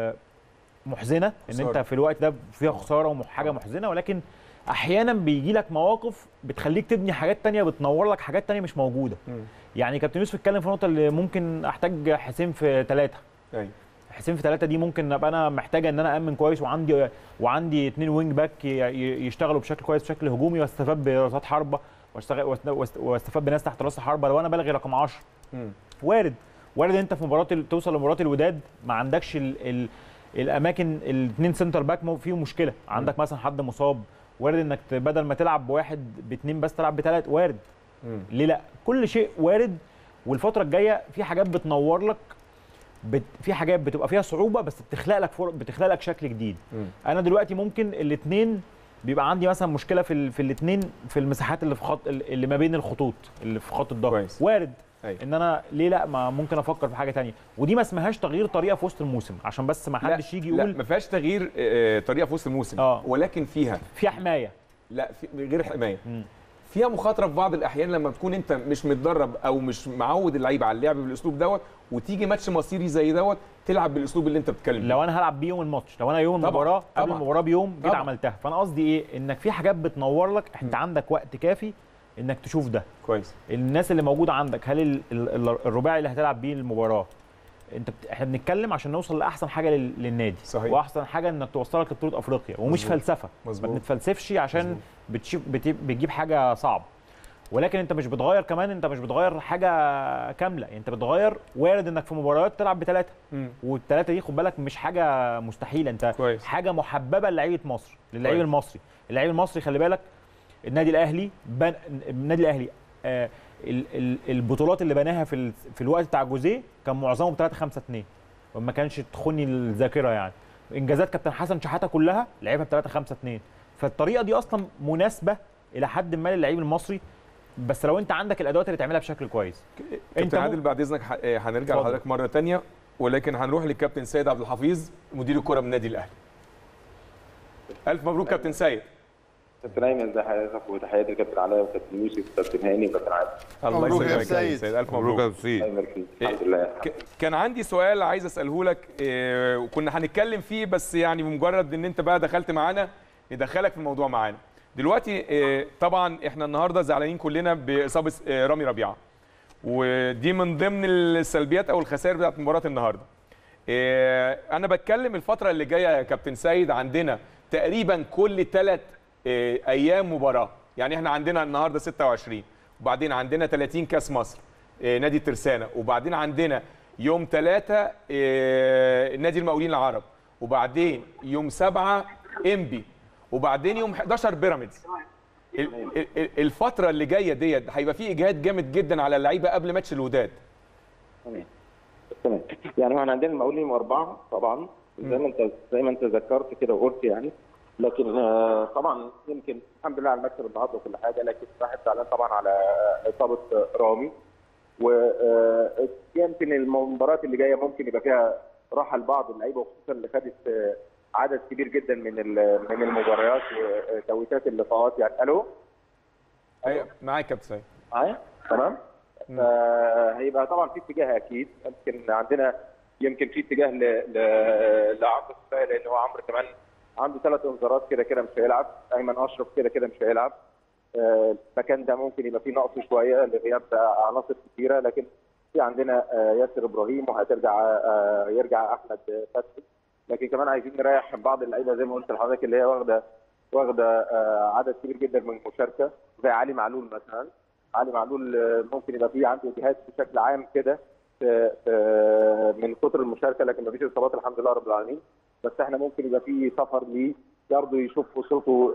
D: محزنه، ان انت في الوقت ده فيها خساره وحاجه محزنه، ولكن احيانا بيجي لك مواقف بتخليك تبني حاجات تانية، بتنور لك حاجات تانية مش موجوده. يعني كابتن يوسف اتكلم في النقطه اللي ممكن احتاج حسين في 3. حسين في 3 دي ممكن ابقى انا محتاجه ان انا امن كويس، وعندي 2 وينج باك يشتغلوا بشكل كويس، بشكل هجومي، واستفاد براسات حربه، واستفاد بناس تحت راس حربه لو انا بلغي رقم 10. وارد انت في مباراه توصل لمباراه الوداد ما عندكش الاماكن، الاثنين سنتر باك فيهم مشكله، عندك مثلا حد مصاب، وارد انك بدل ما تلعب بواحد باثنين بس تلعب ب3، وارد. ليه لا؟ كل شيء وارد. والفتره الجايه في حاجات بتنور لك، في حاجات بتبقى فيها صعوبه بس بتخلق لك شكل جديد. انا دلوقتي ممكن الاثنين بيبقى عندي مثلا مشكله في الاثنين في المساحات اللي في خط، اللي ما بين الخطوط اللي في خط الظهر، وارد. ان انا ليه لا؟ ما ممكن افكر في حاجه ثانيه، ودي ما اسمهاش تغيير طريقه في وسط الموسم، عشان بس ما حدش يجي يقول
A: لا ما فيهاش تغيير طريقه في وسط الموسم، ولكن فيها
D: حمايه.
A: لا غير حمايه، فيها مخاطره في بعض الاحيان لما تكون انت مش متدرب او مش معود اللعيبه على اللعب بالاسلوب دوت، وتيجي ماتش مصيري زي دوت تلعب بالاسلوب اللي انت بتتكلم.
D: لو انا هلعب بيه يوم الماتش، لو انا يوم المباراه قبل المباراه بيوم جيت عملتها، فانا قصدي ايه؟ انك في حاجات بتنور لك، انت عندك وقت كافي انك تشوف ده
A: كويس.
D: الناس اللي موجوده عندك، هل الرباعي اللي هتلعب بيه المباراه، احنا بنتكلم عشان نوصل لاحسن حاجه للنادي،
A: صحيح.
D: واحسن حاجه انك توصلك لبطوله افريقيا، ومش فلسفه. ما بنتفلسفش عشان بتجيب حاجه صعبه، ولكن انت مش بتغير كمان، انت مش بتغير حاجه كامله، انت بتغير. وارد انك في مباريات تلعب ب3، وال3 دي خد بالك مش حاجه مستحيله، انت
A: كويس.
D: حاجه محببه للعيبه مصر، للعيب المصري. اللعيب المصري خلي بالك، النادي الاهلي البطولات اللي بناها في الوقت بتاع جوزيه كان معظمهم 3-5-2، وما كانش تخوني الذاكره يعني. انجازات كابتن حسن شحاته كلها لعبها ب 3-5-2، فالطريقه دي اصلا مناسبه الى حد ما للعيب المصري، بس لو انت عندك الادوات اللي تعملها بشكل كويس.
A: كابتن عادل بعد اذنك هنرجع لحضرتك مره ثانيه، ولكن هنروح للكابتن سيد عبد الحفيظ مدير الكره من النادي الاهلي. الف مبروك كابتن سيد.
I: كابتن ايمن، ازي حضرتك؟ وتحياتي لكابتن علاء وكابتن يوسف وكابتن هاني وكابتن عادل.
A: الله يسلمك يا سيد. الف مبروك
C: يا سيد.
I: الحمد لله.
A: كان عندي سؤال عايز اساله لك، وكنا هنتكلم فيه، بس يعني بمجرد ان انت بقى دخلت معانا ندخلك في الموضوع معانا دلوقتي. طبعا احنا النهارده زعلانين كلنا باصابه رامي ربيعه، ودي من ضمن السلبيات او الخسائر بتاعت مباراه النهارده. انا بتكلم الفتره اللي جايه يا كابتن سيد، عندنا تقريبا كل 3 ايام مباراه، يعني احنا عندنا النهارده 26، وبعدين عندنا 30 كاس مصر نادي الترسانه، وبعدين عندنا يوم 3 نادي المقاولين العرب، وبعدين يوم 7 انبي، وبعدين يوم 11 بيراميدز. الفتره اللي جايه ديت هيبقى في اجهاد جامد جدا على اللعيبه قبل ماتش الوداد.
I: تمام. يعني احنا عندنا المقاولين 4 طبعا، زي ما انت ذكرت كده وقلت يعني، لكن طبعا يمكن الحمد لله على المكسب النهارده وكل حاجه، لكن الواحد زعلان طبعا على اصابه رامي، ويمكن المباريات اللي جايه ممكن يبقى فيها راحه لبعض اللعيبه، وخصوصا اللي خدت عدد كبير جدا من المباريات وتوقيتات اللقاءات. يعني الو.
A: ايوه معاك كابتن سيد.
I: معايا تمام. هيبقى طبعا في اتجاه اكيد، يمكن في اتجاه لعمرو السوليه، لان هو عمرو كمان عنده 3 انذارات كده مش هيلعب. ايمن اشرف كده مش هيلعب. المكان ده ممكن يبقى فيه نقص شويه لغياب عناصر كثيره، لكن في عندنا ياسر ابراهيم، يرجع احمد فتحي، لكن كمان عايزين نريح بعض اللعيبه زي ما قلت لحضرتك اللي هي واخده عدد كبير جدا من المشاركه، زي علي معلول مثلا. علي معلول ممكن يبقى فيه عنده اجهاد بشكل عام كده من كتر المشاركه، لكن مفيش اصابات الحمد لله رب العالمين. بس احنا ممكن يبقى في سفر ليه برضه يشوف فرصته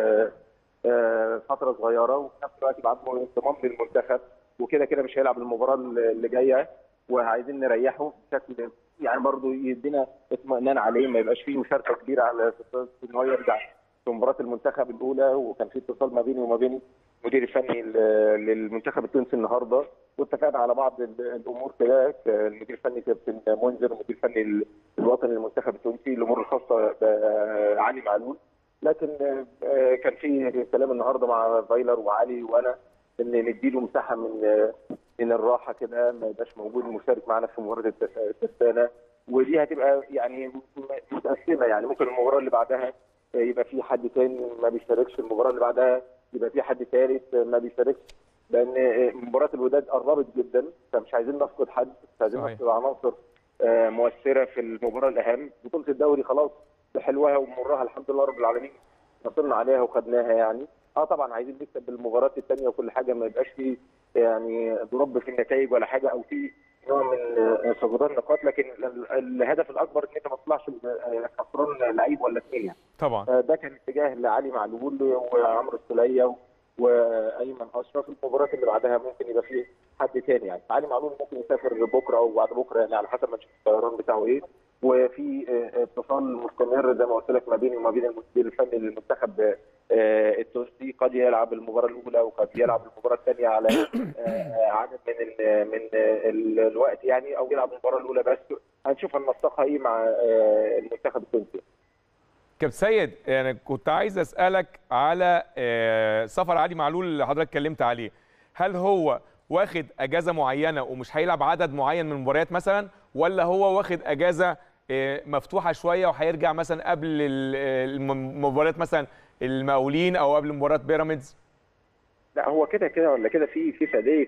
I: فتره صغيره، وفي نفس الوقت يبقى عنده انضمام للمنتخب، وكده كده مش هيلعب المباراه اللي جايه، وعايزين نريحه بشكل يعني برضه يدينا اطمئنان عليه، ما يبقاش فيه مشاركه كبيره على اساس ان هو يرجع في مباراه المنتخب الاولى. وكان في اتصال ما بيني وما بين المدير الفني للمنتخب التونسي النهارده، واتفقنا على بعض الامور كده، المدير الفني كابتن منذر، المدير الفني الوطني للمنتخب التونسي، الامور الخاصه بعلي معلول. لكن كان في كلام النهارده مع فايلر وعلي وانا ان نديله مساحه من الراحه كده، ما يبقاش موجود مشارك معنا في مباراه الترسانه، ودي هتبقى يعني متقسمه، يعني ممكن المباراه اللي بعدها يبقى في حد تاني ما بيشاركش، المباراه اللي بعدها يبقى في حد ثالث ما بيشاركش، لان مباراه الوداد قربت جدا، فمش عايزين نفقد حد، مش عايزين نفقد عناصر مؤثره في المباراه الاهم. بطوله الدوري خلاص بحلوها ومرها الحمد لله رب العالمين نصرنا عليها وخدناها يعني. طبعا عايزين نكسب بالمباريات الثانيه وكل حاجه، ما يبقاش في يعني ضرب في النتائج ولا حاجه، او في نوع من فقدان نقاط، لكن الهدف الاكبر ان انت ما تطلعش خسران لعيب ولا اثنين يعني.
A: طبعا
I: ده كان اتجاه لعلي معلول وعمرو السوليه وايمن اشرف. المباراه اللي بعدها ممكن يبقى فيه حد ثاني يعني. علي معلول ممكن يسافر بكره او بعد بكره يعني، على حسب ما نشوف الطيران بتاعه ايه. وفي اتصال مستمر زي ما قلت لك ما بيني وما بين المدير الفني للمنتخب التونسي، قد يلعب المباراه الاولى وقد يلعب المباراه الثانيه على عدد من الوقت يعني، او يلعب المباراه الاولى بس. هنشوف هننسقها ايه مع المنتخب التونسي.
A: كابتن سيد، يعني كنت عايز اسالك على سفر علي معلول اللي حضرتك اتكلمت عليه، هل هو واخد اجازه معينه ومش هيلعب عدد معين من المباريات مثلا، ولا هو واخد اجازه مفتوحه شويه وهيرجع مثلا قبل المباريات مثلا المقاولين او قبل مباراه بيراميدز؟
I: لا هو كده ولا كده في فديه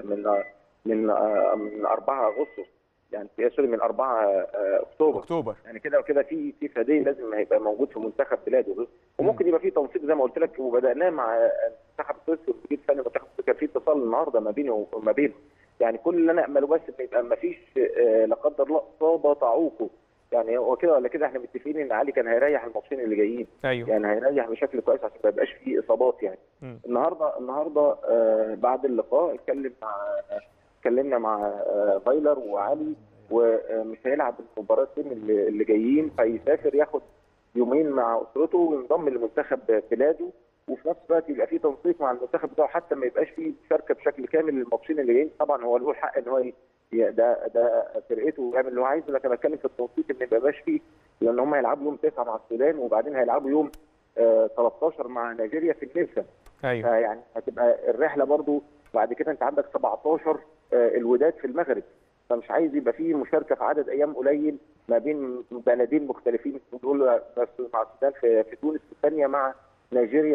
I: من 4 اغسطس يعني، سوري من 4 اكتوبر يعني كده وكده في فديه لازم هيبقى موجود في منتخب بلاده، وممكن يبقى في تنسيق زي ما قلت لك، وبداناه مع المنتخب التونسي والمدير الفني المنتخب التونسي، كان في اتصال النهارده ما بينه وما بينه يعني. كل اللي انا امله بس ان يبقى ما فيش لا قدر الله اصابه تعوقه يعني. هو كده ولا كده احنا متفقين ان علي كان هيريح الماتشين اللي جايين.
A: أيوه.
I: يعني هيريح بشكل كويس عشان ما يبقاش فيه اصابات يعني. النهارده بعد اللقاء اتكلمنا مع فايلر وعلي، ومش هيلعب المباراتين اللي جايين، فيسافر ياخد يومين مع اسرته وينضم لمنتخب بلاده، وفي نفس الوقت يبقى في تنسيق مع المنتخب بتاعه حتى ما يبقاش فيه مشاركه بشكل كامل للماتشين اللي جايين. طبعا هو له الحق ان هو ده فرقته ويعمل اللي هو عايزه، لكن بتكلم في التنسيق ان ما يبقاش فيه، لان هم هيلعبوا يوم 9 مع السودان، وبعدين هيلعبوا يوم 13 مع نيجيريا في النمسا.
A: ايوه
I: يعني هتبقى الرحله برضو بعد كده انت عندك 17 الوداد في المغرب، فمش عايز يبقى فيه مشاركه في عدد ايام قليل ما بين بلدين مختلفين، دول مع السودان في تونس، والثانيه مع نيجيريا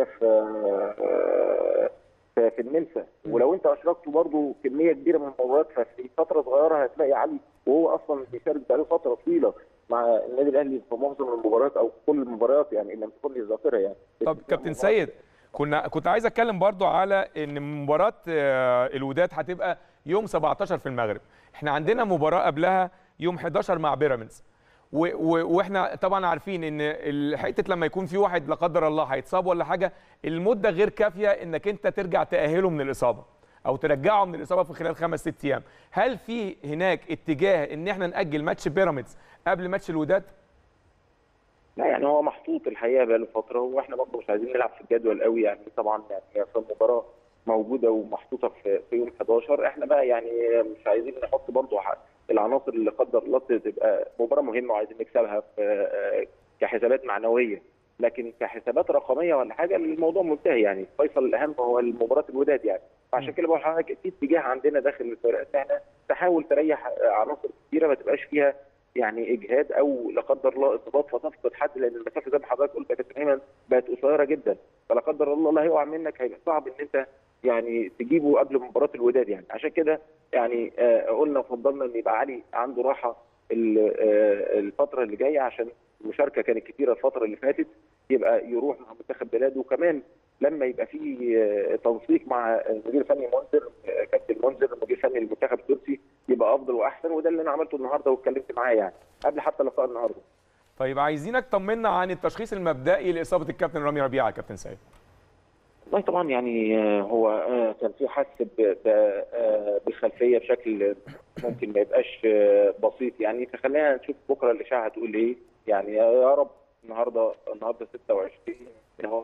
I: في النمسا. ولو انت اشركته برضو كميه كبيره من المباريات، ففي فتره صغيره هتلاقي علي وهو اصلا بيشارك بقاله فتره طويله مع النادي الاهلي في معظم المباريات او كل المباريات يعني، ان لم تكن لي الذاكره يعني.
A: طب كابتن سيد، كنت عايز اتكلم برضو على ان مباراه الوداد هتبقى يوم 17 في المغرب، احنا عندنا مباراه قبلها يوم 11 مع بيراميدز، واحنا طبعا عارفين ان حته لما يكون في واحد لا قدر الله هيتصاب ولا حاجه، المده غير كافيه انك انت ترجع تاهله من الاصابه او ترجعه من الاصابه في خلال 5 6 ايام. هل في هناك اتجاه ان احنا ناجل ماتش بيراميدز قبل ماتش الوداد؟
I: لا يعني هو محطوط الحقيقه بقاله فتره، واحنا برضه مش عايزين نلعب في الجدول قوي يعني. طبعا يعني في المباراه موجوده ومحطوطه في يوم 11، احنا بقى يعني مش عايزين نحط برضه العناصر اللي قدر الله تبقى مباراه مهمه وعايزين نكسبها في كحسابات معنويه، لكن كحسابات رقميه ولا حاجه الموضوع منتهي يعني. فيصل الاهم هو المباراه الوداد يعني. فعشان كده بقول لحضرتك في اتجاه عندنا داخل الفرق ان احنا تحاول تريح عناصر كثيره ما تبقاش فيها يعني اجهاد او لا قدر الله اصابات فتفقد حد، لان المسافه زي ما حضرتك قلت يا كابتن ايمن بقت قصيره جدا، فلا قدر الله لا هيقع منك، هيبقى صعب ان انت يعني تجيبه قبل مباراه الوداد يعني. عشان كده يعني قلنا فضلنا ان يبقى علي عنده راحه الفتره اللي جايه، عشان المشاركه كانت كتيره الفتره اللي فاتت، يبقى يروح مع منتخب بلاده. وكمان لما يبقى في تنسيق مع المدير الفني منذر، كابتن منذر المدير الفني للمنتخب التونسي، يبقى افضل واحسن. وده اللي انا عملته النهارده واتكلمت معاه يعني قبل حتى لقاء النهارده.
A: طيب عايزينك طمنا عن التشخيص المبدئي لاصابه الكابتن رامي ربيعه. كابتن سيد
I: والله طبعا يعني هو كان في حس بالخلفيه بشكل ممكن ما يبقاش بسيط يعني، فخلينا نشوف بكره الاشاعه هتقول ايه يعني. يا رب. النهارده 26 اهو.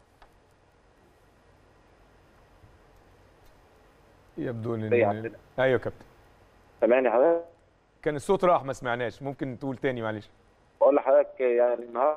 A: يبدو ان
I: ايوه
A: يا كابتن
I: سامعني حضرتك؟
A: كان الصوت راح ما سمعناش، ممكن تقول تاني معلش.
I: بقول لحضرتك يعني النهارده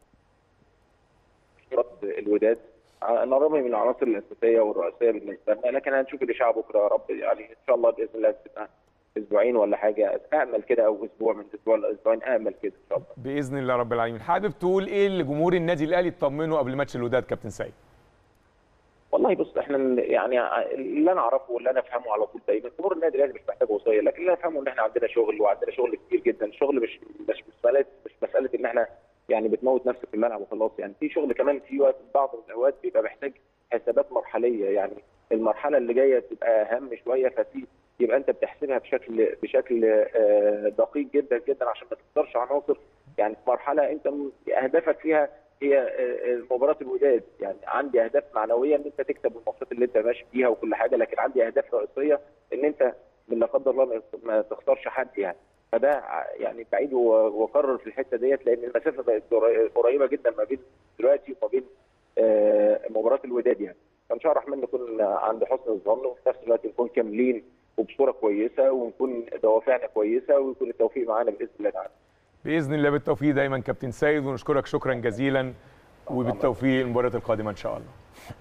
I: الوداد انا رامي من العناصر الاساسيه والرئيسيه بالنسبه لنا، لكن هنشوف الاشاعه بكره يا رب يعني ان شاء الله باذن الله تبقى اسبوعين ولا حاجه، امل كده او اسبوع من اسبوع لاسبوعين، امل كده ان شاء الله
A: باذن الله رب العالمين. حابب تقول ايه لجمهور النادي الاهلي تطمنه قبل ماتش الوداد كابتن سيد؟
I: والله بص احنا يعني اللي انا اعرفه واللي انا افهمه على طول دايما جمهور النادي الاهلي مش محتاج وصيه، لكن اللي انا افهمه ان احنا عندنا شغل وعندنا شغل كتير جدا. الشغل مش مساله ان احنا يعني بتموت نفسك في الملعب وخلاص، يعني في شغل كمان في وقت بعض الاوقات بيبقى محتاج حسابات مرحليه، يعني المرحله اللي جايه بتبقى اهم شويه، يبقى انت بتحسبها بشكل دقيق جدا جدا عشان ما تخسرش عناصر. يعني في مرحله انت اهدافك فيها هي مباراه الوداد، يعني عندي اهداف معنويه ان انت تكسب الماتشات اللي انت ماشي فيها وكل حاجه، لكن عندي اهداف رئيسيه ان انت من لا قدر الله ما تخسرش حد يعني. فده يعني بعيد واكرر في الحته ديت، لان المسافه بقت قريبه جدا ما بين دلوقتي وما بين مباراه الوداد يعني. فان شاء الله الرحمن نكون عند حسن الظن، وفي نفس الوقت نكون كاملين وبصوره كويسه، ونكون دوافعنا كويسه، ويكون التوفيق معانا باذن الله تعالى.
A: باذن الله بالتوفيق دايما كابتن سيد، ونشكرك شكرا جزيلا، وبالتوفيق المباراه القادمه ان شاء الله.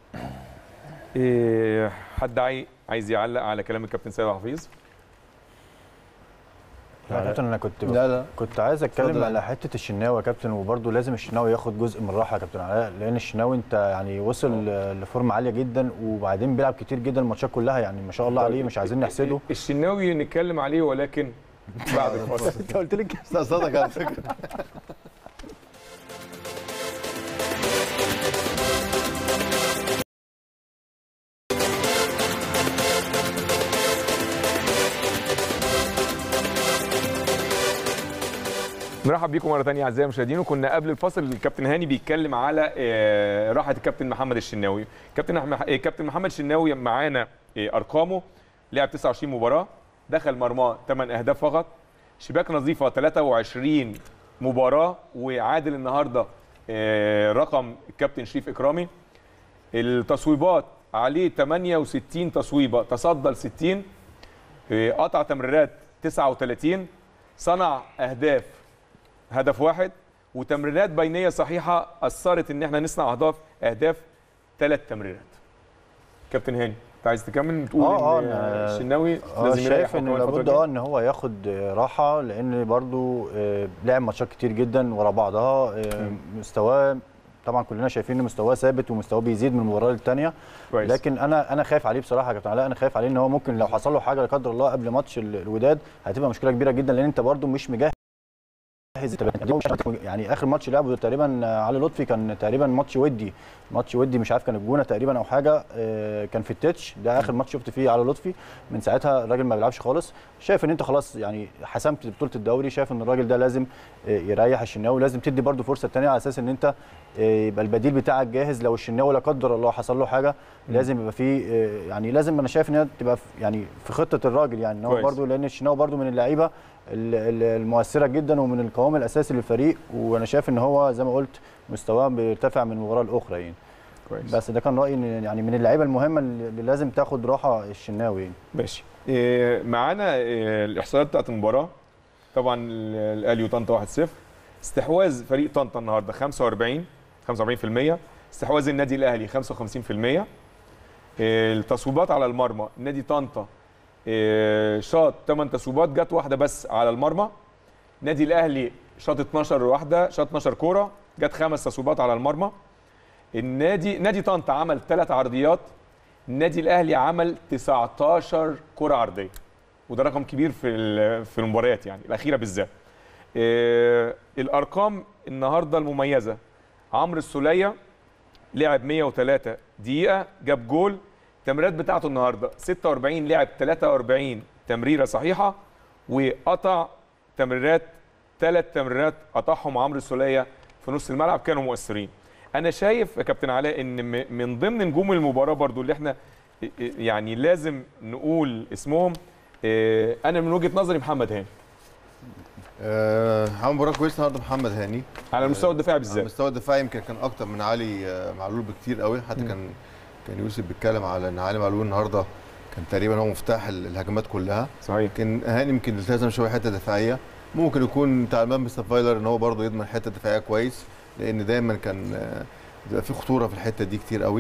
A: حد عايز يعلق على كلام الكابتن سيد حفيظ؟
E: لا كابتن انا كنت عايز اتكلم على حته الشناوي يا كابتن، وبرده لازم الشناوي ياخد جزء من الراحه يا كابتن علاء، لان الشناوي انت يعني وصل لفورمه عاليه جدا، وبعدين بيلعب كتير جدا الماتشات كلها، يعني ما شاء الله عليه، مش عايزين نحسده.
A: الشناوي نتكلم عليه ولكن بعد الفاصل.
E: انت قلت لي
B: صدق على فكره.
A: نرحب بيكم مره ثانيه اعزائي المشاهدين. وكنا قبل الفاصل الكابتن هاني بيتكلم على راحه الكابتن محمد الشناوي. كابتن محمد الشناوي معانا ارقامه: لعب 29 مباراه، دخل مرماه 8 اهداف فقط، شباك نظيفه 23 مباراه، وعادل النهارده رقم الكابتن شريف اكرامي. التصويبات عليه 68 تصويبه، تصدى ل 60، قطع تمريرات 39، صنع اهداف هدف واحد، وتمريرات بينيه صحيحه اثرت ان احنا نصنع اهداف 3 تمريرات. كابتن هاني انت عايز تكمل تقول ان الشناوي
E: لازم شايف ان لابد ان هو ياخد راحه، لان برضو لعب ماتشات كتير جدا ورا بعضها، مستواه طبعا كلنا شايفين ان مستواه ثابت ومستواه بيزيد من المباراه للثانيه، لكن انا خايف عليه بصراحه يا كابتن علاء. انا خايف عليه ان هو ممكن لو حصل له حاجه لا قدر الله قبل ماتش الوداد هتبقى مشكله كبيره جدا، لان انت برضو مش مجهز. يعني اخر ماتش لعبه تقريبا علي لطفي كان تقريبا ماتش ودي مش عارف كان الجونه تقريبا او حاجه، كان في التتش ده اخر ماتش شفت فيه علي لطفي. من ساعتها الراجل ما بيلعبش خالص. شايف ان انت خلاص يعني حسمت بطوله الدوري، شايف ان الراجل ده لازم يريح الشناوي، لازم تدي برده فرصه ثانيه على اساس ان انت يبقى البديل بتاعك جاهز لو الشناوي لا قدر الله حصل له حاجه. لازم يبقى فيه يعني لازم، انا شايف ان هي تبقى يعني في خطه الراجل، يعني ان هو برده لان الشناوي برده من اللعيبه المؤثره جدا ومن القوام الاساسي للفريق، وانا شايف ان هو زي ما قلت مستواه بيرتفع من المباراه الاخرى يعني. كويس. بس ده كان رايي ان يعني من اللعيبه المهمه اللي لازم تاخد راحه الشناوي يعني.
A: ماشي. معانا الاحصائيات بتاعت المباراه. طبعا الاهلي وطنطا 1-0. استحواذ فريق طنطا النهارده 45%، استحواذ النادي الاهلي 55%. التصويبات على المرمى، نادي طنطا شاط 8 تصويبات، جت واحده بس على المرمى. نادي الاهلي شاط 12 واحده، شاط 12 كوره، جت 5 تصويبات على المرمى. نادي طنطا عمل 3 عرضيات، النادي الاهلي عمل 19 كره عرضيه، وده رقم كبير في المباريات يعني الاخيره بالذات. الارقام النهارده المميزه: عمرو السوليه لعب 103 دقيقه، جاب جول. التمريرات بتاعته النهارده 46، لعب 43 تمريره صحيحه، وقطع تمريرات 3 تمريرات قطعهم عمرو السوليه في نص الملعب كانوا مؤثرين. انا شايف يا كابتن علاء ان من ضمن نجوم المباراه برضو اللي احنا يعني لازم نقول اسمهم، انا من وجهه نظري محمد هاني.
B: عمل مباراه كويسه النهارده محمد هاني
A: على المستوى الدفاعي بالذات.
B: على المستوى الدفاعي يمكن كان اكتر من علي معلول بكتير قوي، حتى كان يوسف بيتكلم على ان علي معلول النهارده كان تقريبا هو مفتاح الهجمات كلها.
A: صحيح.
B: كان هاني يمكن التزم شويه حته دفاعيه، ممكن يكون تعبان مستر فايلر ان هو برضه يضمن حته دفاعيه كويس، لان دايما كان بيبقى في خطوره في الحته دي كتير قوي.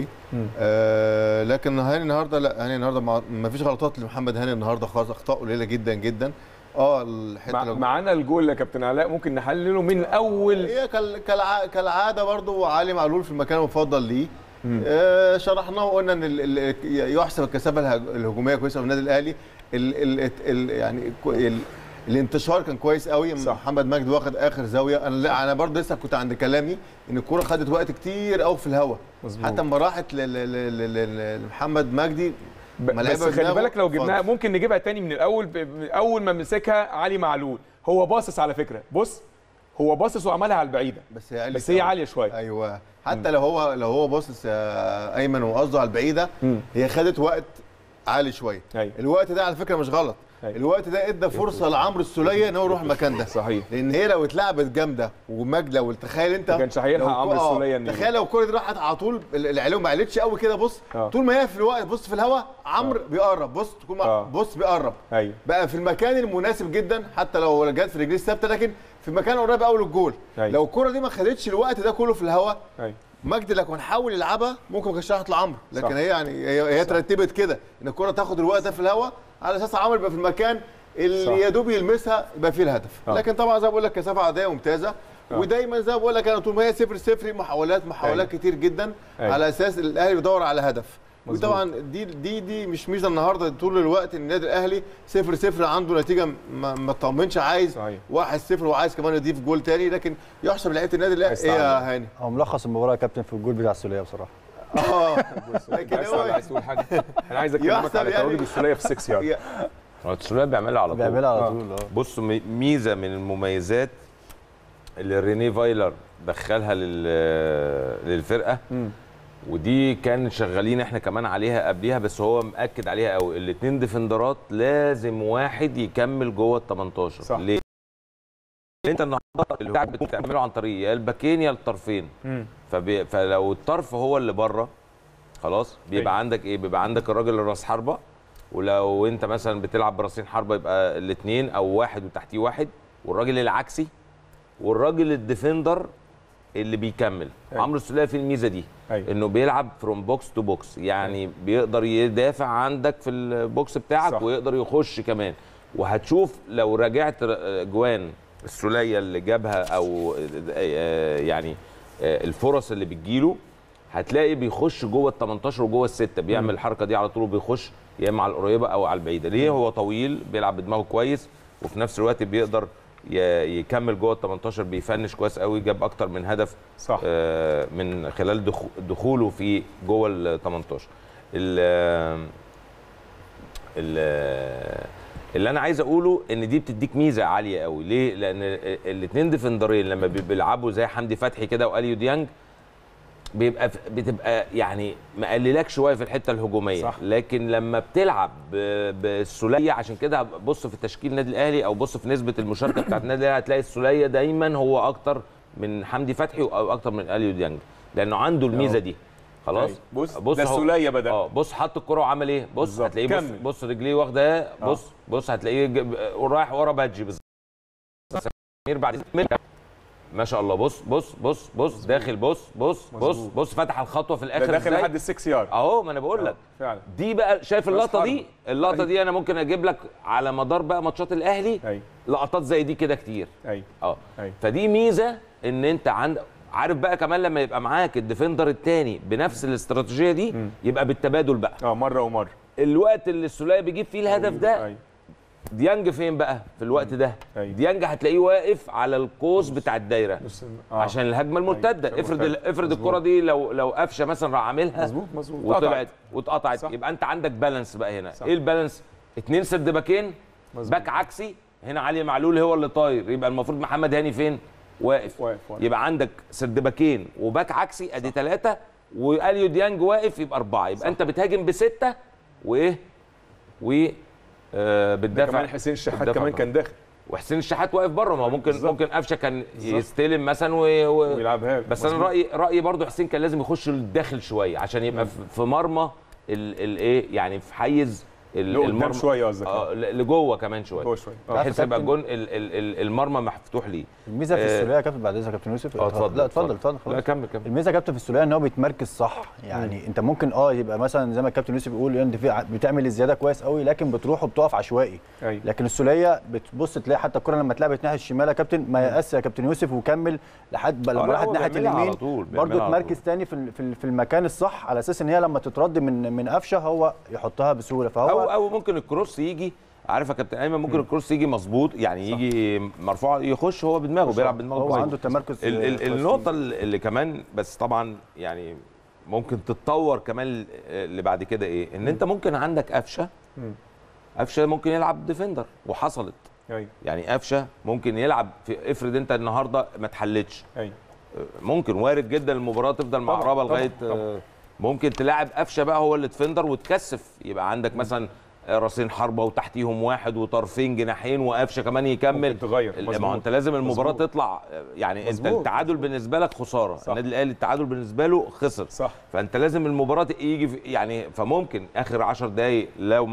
B: لكن هاني النهارده لا، هاني النهارده ما فيش غلطات لمحمد هاني النهارده خالص، اخطاء قليله جدا جدا. الحته
A: معانا الجول يا كابتن علاء ممكن نحلله من اول.
B: هي كالعاده برضه علي معلول في المكان المفضل ليه. شرحناه وقلنا ان يحسب الكثافه الهجوميه كويسه في النادي الاهلي. يعني الانتشار كان كويس قوي. محمد مجدي واخد اخر زاويه. انا برضه لسه كنت عند كلامي ان الكوره خدت وقت كتير قوي في الهواء، حتى لما راحت لمحمد مجدي.
A: بس خلي بالك لو جبناها ممكن نجيبها تاني من الاول. اول ما مسكها علي معلول هو باصص على فكره، بص هو باصص وعملها على البعيده، بس هي عاليه شويه.
B: ايوه حتى لو هو باصص ايمن وقصده على البعيده، هي خدت وقت عالي شويه. الوقت ده على فكره مش غلط. الوقت ده ادى فرصه لعمرو السوليه ان هو يروح المكان ده.
A: صحيح.
B: لان هي لو اتلعبت جامده ومجده، وتخيل انت
A: ما كانش هيلحق عمرو السوليه.
B: تخيل لو الكوره دي راحت على طول، العلوم ما علتش قوي كده. بص طول ما هي في الوقت، بص في الهواء عمرو بيقرب، بص تكون بص بيقرب. بقى في المكان المناسب جدا، حتى لو جت في رجليه الثابته، لكن في مكان قريب قوي للجول. لو الكوره دي ما خدتش الوقت ده كله في الهواء، مجدي لو كان حاول يلعبها ممكن ما كانش راحت لعمرو. لكن هي يعني هي ترتبت كده ان الكوره تاخد الوقت ده في الهواء على اساس عمرو يبقى في المكان اللي يا دوب يلمسها يبقى فيه الهدف. لكن طبعا زي ما بقول لك كثافه عاديه ممتازه. ودايما زي ما بقول لك انا طول ما هي 0-0 محاولات كتير جدا على اساس الاهلي بيدور على هدف. وطبعا دي مش ميزه النهارده طول الوقت ان النادي الاهلي 0-0 عنده نتيجه ما تطمنش، عايز 1-0 وعايز كمان يضيف جول تاني. لكن يحسب لعيبه النادي الاهلي ايه يا هاني؟
E: هو ملخص المباراه يا كابتن في الجول بتاع السوليه بصراحه.
A: لكن هو عايز تقول حاجه؟ انا عايز اكلمك على تواجد السوليه في 6 يارد.
C: السوليه بيعملها على طول. بص ميزه من المميزات اللي ريني فايلر دخلها للفرقه، ودي كان شغالين احنا كمان عليها قبليها، بس هو مأكد عليها قوي. الاثنين ديفندرات لازم واحد يكمل جوه ال 18. صح. ليه؟ انت النهارده اللي بتاعك بتعمله عن طريق يا الباكين يا الطرفين. فلو الطرف هو اللي بره خلاص بيبقى عندك ايه؟ بيبقى عندك الراجل اللي راس حربه، ولو انت مثلا بتلعب براسين حربه يبقى الاثنين او واحد وتحتيه واحد، والراجل العكسي والراجل الديفندر اللي بيكمل. عمرو السوليه في الميزه دي انه بيلعب فروم بوكس تو بوكس، يعني بيقدر يدافع عندك في البوكس بتاعك. صح. ويقدر يخش كمان. وهتشوف لو راجعت جوان السوليه اللي جابها او يعني الفرص اللي بتجيله، هتلاقي بيخش جوه ال 18 وجوه السته، بيعمل الحركه دي على طول وبيخش يا اما على القريبه او على البعيده. ليه؟ هو طويل، بيلعب بدماغه كويس، وفي نفس الوقت بيقدر يكمل جوه ال 18، بيفنش كويس قوي. جاب اكتر من هدف. صح. من خلال دخوله في جوه ال 18. اللي انا عايز اقوله ان دي بتديك ميزه عاليه قوي. ليه؟ لان الاثنين ديفندرين لما بيلعبوا زي حمدي فتحي كده واليو ديانج بتبقى يعني مقللاك شويه في الحته الهجوميه. صح. لكن لما بتلعب بالسوليه، عشان كده بص في تشكيل النادي الاهلي او بص في نسبه المشاركه بتاعت النادي الاهلي، هتلاقي السوليه دايما هو اكتر من حمدي فتحي او اكتر من اليو ديانج، لانه عنده الميزه دي. خلاص.
A: بص ده السوليه بدا.
C: بص حط الكره وعمل ايه؟ بص هتلاقيه بص رجليه واخده. بص هتلاقيه رايح ورا بادجي بالظبط. سمير بعد ما شاء الله. بص داخل. بص فتح الخطوه في الاخر،
A: داخل لحد ال 6 يارد
C: اهو. ما انا بقول لك فعلا. دي بقى شايف اللقطه دي انا ممكن اجيب لك على مدار بقى ماتشات الاهلي لقطات زي دي كده كتير. فدي ميزه ان انت عارف بقى كمان لما يبقى معاك الديفندر الثاني بنفس الاستراتيجيه دي، يبقى بالتبادل بقى
A: مره ومره.
C: الوقت اللي السوليه بيجيب فيه الهدف ده ديانج فين بقى في الوقت ده؟
A: أيوة.
C: ديانج هتلاقيه واقف على القوس بتاع الدايره عشان الهجمه المرتده.
A: أيوة.
C: افرض الكره دي لو قفشه مثلا راح عاملها
A: مظبوط
C: وطلعت واتقطعت، يبقى انت عندك بالانس بقى هنا.
A: صح.
C: ايه البالانس؟ 2 سد باكين، باك عكسي، هنا علي معلول هو اللي طاير، يبقى المفروض محمد هاني فين؟ واقف. يبقى عندك سد باكين وباك عكسي، ادي 3، واليو ديانج واقف، يبقى 4. يبقى انت بتهاجم ب6 وايه؟ بتدافع.
A: كمان حسين الشحات كمان كان داخل،
C: وحسين الشحات واقف بره. ما هو ممكن قفشه كان يستلم مثلا
A: ويلعبها.
C: بس انا رايي برضو حسين كان لازم يخش للداخل شويه عشان يبقى في مرمى الايه، يعني في حيز
A: المرمى شويه قصدك.
C: لجوه كمان شويه،
A: جوه شويه،
C: بحيث يبقى الجون المرمى مفتوح ليه.
E: الميزه في السوليه يا كابتن، بعد اذنك يا كابتن يوسف.
C: اتفضل.
E: لا اتفضل.
C: لا كمل.
E: الميزه يا كابتن في السوليه ان هو بيتمركز صح، يعني انت ممكن يبقى مثلا زي ما الكابتن يوسف بيقول انت بتعمل الزياده كويس قوي، لكن بتروح وبتقف عشوائي. لكن السوليه بتبص تلاقي حتى الكره لما اتلعبت ناحيه الشمال يا كابتن ما يأس يا كابتن يوسف وكمل لحد لما راحت ناحيه اليمين برضه تمركز تاني في المكان الصح، على اساس ان هي لما تترد من قفشه هو يحطها بسهوله. فهو
C: او ممكن الكروس يجي، عارف يا كابتن ايمن، ممكن الكروس يجي مظبوط، يعني يجي مرفوع يخش هو بدماغه، بيلعب بدماغه
E: هو عنده تمركز.
C: النقطه اللي كمان بس طبعا يعني ممكن تتطور كمان اللي بعد كده ايه، ان انت ممكن عندك قفشه ممكن يلعب ديفندر، وحصلت. يعني قفشه ممكن يلعب افرض انت النهارده ما اتحلتش، ممكن وارد جدا المباراه تفضل معربه لغايه ممكن تلاعب قفشه بقى هو اللي ديفندر وتكثف، يبقى عندك مثلا راسين حربه وتحتيهم واحد وطرفين جناحين وقفشه كمان يكمل.
A: تغير.
C: ما هو انت لازم المباراه تطلع، يعني انت التعادل بالنسبه لك خساره، النادي الاهلي التعادل بالنسبه له خسر،
A: صح.
C: فانت لازم المباراه يجي يعني، فممكن اخر 10 دقائق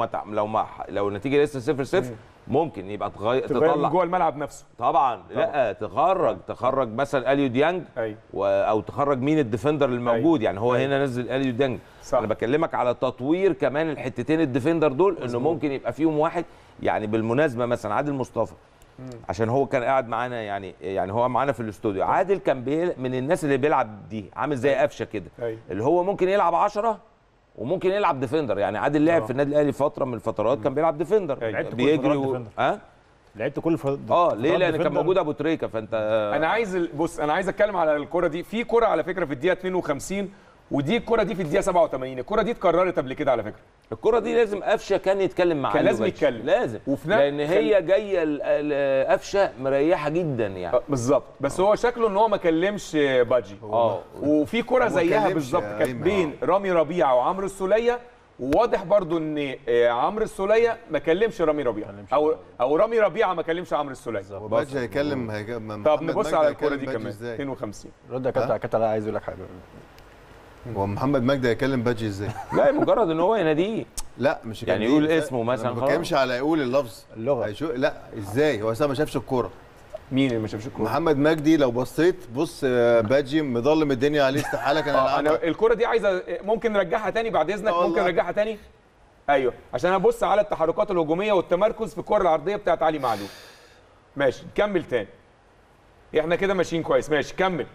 C: لو النتيجه لسه 0-0 ممكن يبقى
A: تطلع جوه الملعب نفسه
C: طبعا. لا تخرج مثلا اليو ديانج، او تخرج مين الديفندر الموجود. يعني هو هنا نزل اليو ديانج. انا بكلمك على تطوير كمان الحتتين الديفندر دول، انه ممكن يبقى فيهم واحد. يعني بالمناسبه مثلا عادل مصطفى، عشان هو كان قاعد معانا، يعني هو معانا في الاستوديو. عادل كان من الناس اللي بيلعب دي عامل زي قفشه كده، اللي هو ممكن يلعب 10 وممكن يلعب ديفندر. يعني عادل لعب في النادي الاهلي فتره من الفترات كان بيلعب ديفندر، بيجري
D: لعبت كل فترات
C: ليه؟ لان كان موجود ابو تريكه. فانت
A: انا عايز اتكلم على الكره دي. في كره على فكره في الدقيقه 52 ودي الكره دي في الدقيقه 87. الكره دي اتكررت قبل كده على فكره.
C: الكره دي لازم قفشه كان يتكلم معاه،
A: كان لازم يتكلم،
C: لازم، لان هي جايه قفشه مريحه جدا يعني.
A: بالظبط. بس هو شكله ان هو ما كلمش باجي. وفي كره زيها بالظبط كانت بين رامي ربيعه وعمرو السوليه، وواضح برضو ان عمرو السوليه ما كلمش رامي ربيعه، او رامي ربيعه ما كلمش عمرو السوليه.
B: باجي هيكلم.
A: طب نبص على الكره دي كمان 52.
E: رد يا كابتن عايز اقول لك حاجه.
B: هو محمد مجدي هيكلم باجي ازاي؟
C: لا مجرد ان هو يناديه،
B: لا مش
C: يعني يقول اسمه مثلا.
B: ما بتكلمش على يقول
E: اللغه.
B: لا ازاي هو اصلا ما شافش الكوره.
A: مين اللي ما شافش الكوره؟
B: محمد مجدي. لو بصيت بص باجي مظلم الدنيا عليه، استحاله كان
A: انا الكوره دي عايزه ممكن نرجعها تاني بعد اذنك. ممكن نرجعها تاني. ايوه عشان ابص على التحركات الهجوميه والتمركز في الكره العرضيه بتاعت علي معلول. ماشي كمل تاني. احنا كده ماشيين كويس. ماشي كمل.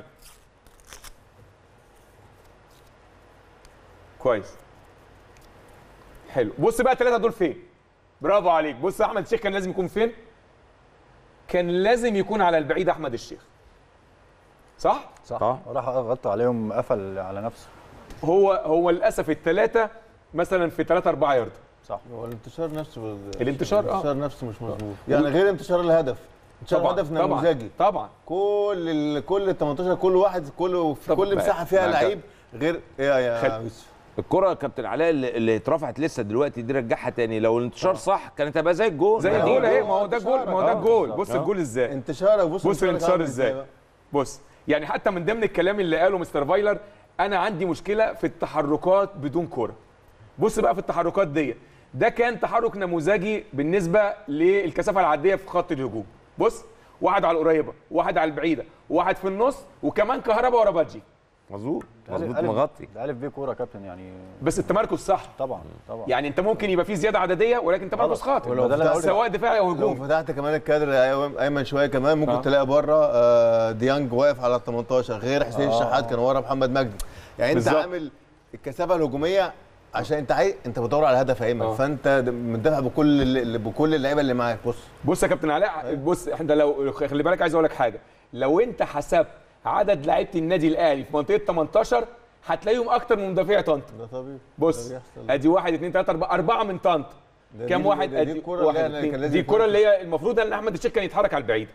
A: كويس حلو. بص بقى الثلاثه دول فين. برافو عليك. بص احمد الشيخ كان لازم يكون فين؟ كان لازم يكون على البعيد احمد الشيخ، صح؟
E: راح غطى عليهم، قفل على نفسه.
A: هو للاسف الثلاثه مثلا في 3-4 يارده.
B: صح. هو الانتشار نفسه
A: الانتشار
B: نفسه مش مظبوط، يعني غير انتشار الهدف. انتشار الهدف نموذجي
A: طبعا.
B: كل 18 كل واحد في كل مساحه فيها لعيب غير. ايه يا يوسف؟
C: الكره كابتن علاء اللي اترفعت لسه دلوقتي دي رجعها تاني، لو الانتشار صح كانت هتبقى زي الجول.
A: زي الجول اهي. ما هو ده الجول. بص الجول ازاي.
B: انتشارك.
A: بص الانتشار ازاي. بص يعني حتى من ضمن الكلام اللي قاله مستر فايلر، انا عندي مشكله في التحركات بدون كره. بص بقى في التحركات دي، ده كان تحرك نموذجي بالنسبه للكثافه العاديه في خط الهجوم. بص واحد على القريبه، واحد على البعيده، واحد في النص، وكمان كهربا ورا باجي.
C: مظبوط مغطي.
E: ده الف بيه كوره كابتن يعني.
A: بس التمركز صح
E: طبعا.
A: يعني انت ممكن يبقى فيه زياده عدديه ولكن تمركز خاطئ، سواء دفاعي او هجومي.
B: لو فتحت كمان الكادر ايمن شويه كمان ممكن تلاقي بره ديانج واقف على ال 18 غير حسين الشحات كان ورا محمد مجدي. يعني انت عامل الكثافه الهجوميه عشان انت بتدور على هدف يا ايمن، فانت مندفع بكل اللعيبه اللي معاك.
A: بص يا كابتن علاء، بص احنا لو خلي بالك عايز اقول لك حاجه، لو انت حسبت عدد لعيبه النادي الاهلي في منطقه 18 هتلاقيهم اكتر من مدافعي طنطا.
B: ده طبيعي.
A: بص ادي 1 2 3 4 من طنطا. كام واحد؟
B: دي الكوره
A: دي الكوره اللي هي المفروض ان احمد الشيخ كان يتحرك على البعيده.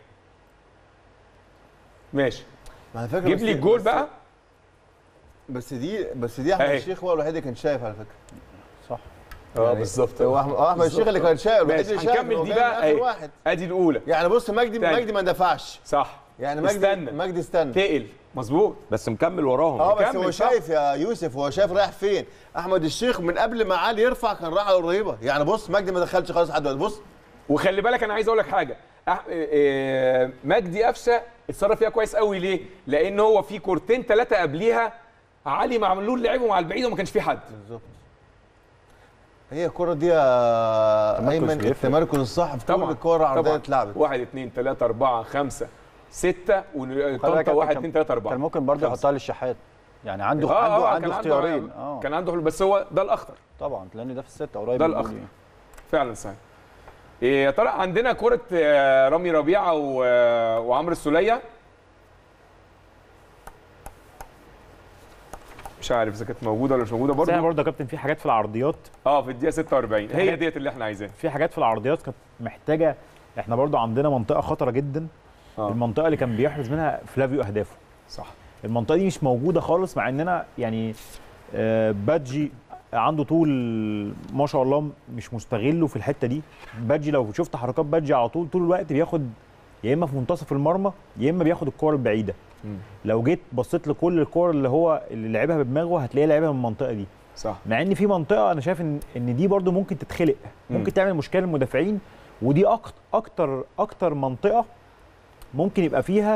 A: ماشي. جيب لي الجول بقى.
B: بس دي احمد الشيخ هو الوحيد اللي كان شايف على فكره.
E: صح.
B: يعني
A: بالظبط.
B: هو احمد الشيخ اللي كان شايف، الوحيد اللي شايف.
A: هنكمل دي بقى. ادي الاولى.
B: يعني بص مجدي ما اندفعش.
A: صح.
B: يعني مجدي استنى.
A: تقل مظبوط،
C: بس مكمل وراهم.
B: بس هو شايف يا يوسف، هو شايف رايح فين. احمد الشيخ من قبل ما علي يرفع كان راح على القريبه. يعني بص مجدي ما دخلش خالص لحد دلوقتي. بص
A: وخلي بالك انا عايز اقول لك حاجه، مجدي قفشه اتصرف فيها كويس قوي. ليه؟ لان هو في كورتين 3 قبليها علي معملول لعبهم على البعيد وما كانش في حد.
B: بالظبط. هي الكره دي يا ايمن التمركز الصح في كل الكور العرضيه اتلعبت.
A: 1 2 3 4 5 6 وطنطا 1 2 3 4.
E: كان ممكن برضه يحطها للشحات، يعني عنده اختيارين.
A: كان عنده بس هو ده الاخطر
E: طبعا، لان ده في السته قريب.
A: ده الاخطر فعلا. صحيح. يا ترى عندنا كره رامي ربيعه وعمرو السوليه، مش عارف اذا كانت موجوده ولا مش موجوده برضه.
D: برضه يا كابتن في حاجات في العرضيات
A: في الدقيقه 46 هي ديت اللي احنا عايزينها.
D: في حاجات في العرضيات كانت محتاجه. احنا برضه عندنا منطقه خطره جدا. المنطقه اللي كان بيحرز منها فلافيو اهدافه.
A: صح.
D: المنطقه دي مش موجوده خالص، مع اننا يعني بادجي عنده طول ما شاء الله مش مستغله في الحته دي. بادجي لو شفت حركات بادجي على طول الوقت بياخد يا اما في منتصف المرمى يا اما بياخد الكور البعيده. لو جيت بصيت لكل الكور اللي لعبها بدماغه هتلاقيه لعبها من المنطقه دي.
A: صح.
D: مع ان في منطقه انا شايف ان دي برده ممكن تتخلق، ممكن تعمل مشكله للمدافعين، ودي اكتر منطقه ممكن يبقى فيها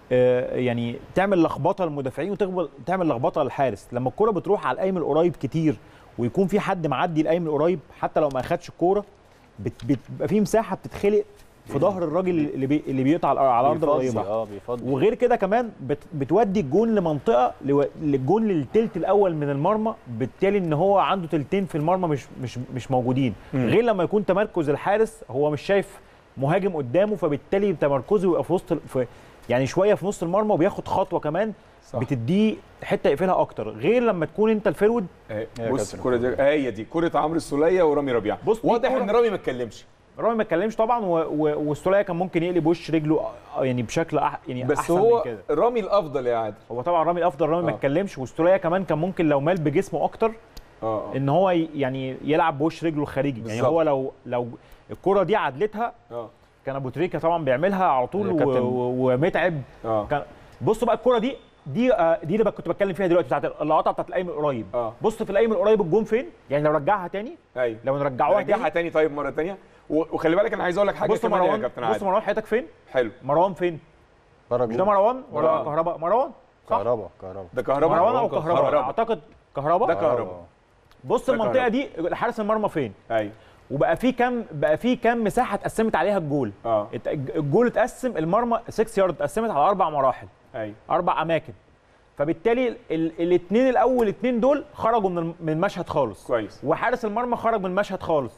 D: يعني تعمل لخبطه للمدافعين وتعمل لخبطه للحارس. لما الكره بتروح على القايم القريب كتير ويكون في حد معدي القايم القريب حتى لو ما اخدش الكوره بيبقى في مساحه بتتخلق في ظهر الراجل اللي بيقطع على الارض القريبه. وغير كده كمان بتودي الجون لمنطقه للجون للتلت الاول من المرمى، بالتالي ان هو عنده تلتين في المرمى مش موجودين. غير لما يكون تمركز الحارس هو مش شايف مهاجم قدامه، فبالتالي تمركزه يبقى في وسط يعني شويه في نص المرمى وبياخد خطوه كمان. صح. بتديه حته يقفلها اكتر، غير لما تكون انت الفيرود.
A: بص الكوره دي هي دي كوره عمرو السوليه ورامي ربيعه. واضح ان رامي ما اتكلمش طبعا، والسوليه كان ممكن يقلب وش رجله يعني بشكل يعني بس
D: احسن
A: هو
D: من كده.
A: رامي الافضل يا عادل.
D: هو طبعا رامي الافضل. رامي ما اتكلمش، والسوليه كمان كان ممكن لو مال بجسمه اكتر ان هو يعني يلعب بوش رجله الخارجي. يعني هو لو الكوره دي عدلتها كان ابو تريكه طبعا بيعملها على طول ومتعب. كان بص بقى الكوره دي اللي كنت بتكلم فيها دلوقتي بتاعت اللقطه بتاعت القايم القريب. بص في القايم القريب الجون فين؟ يعني لو رجعها تاني.
A: ايوه
D: لو نرجعوها
A: تاني طيب مره تانيه. وخلي بالك انا عايز اقول لك حاجه كمان يا كابتن عادل.
D: بص مروان حياتك فين؟
A: حلو.
D: مروان فين؟ مش ده مروان ولا كهرباء؟ مروان صح؟
B: كهرباء
A: ده كهرباء.
D: مروان او كهرباء اعتقد كهرباء.
A: ده كهرباء.
D: بص المنطقه دي حارس المرمى فين؟
A: ايوه.
D: وبقى في كام مساحه اتقسمت عليها الجول. الجول اتقسم المرمى 6 يارد اتقسمت على 4 مراحل.
A: ايوه.
D: 4 اماكن. فبالتالي الاثنين الاول اثنين دول خرجوا من المشهد خالص.
A: كويس.
D: وحارس المرمى خرج من المشهد خالص.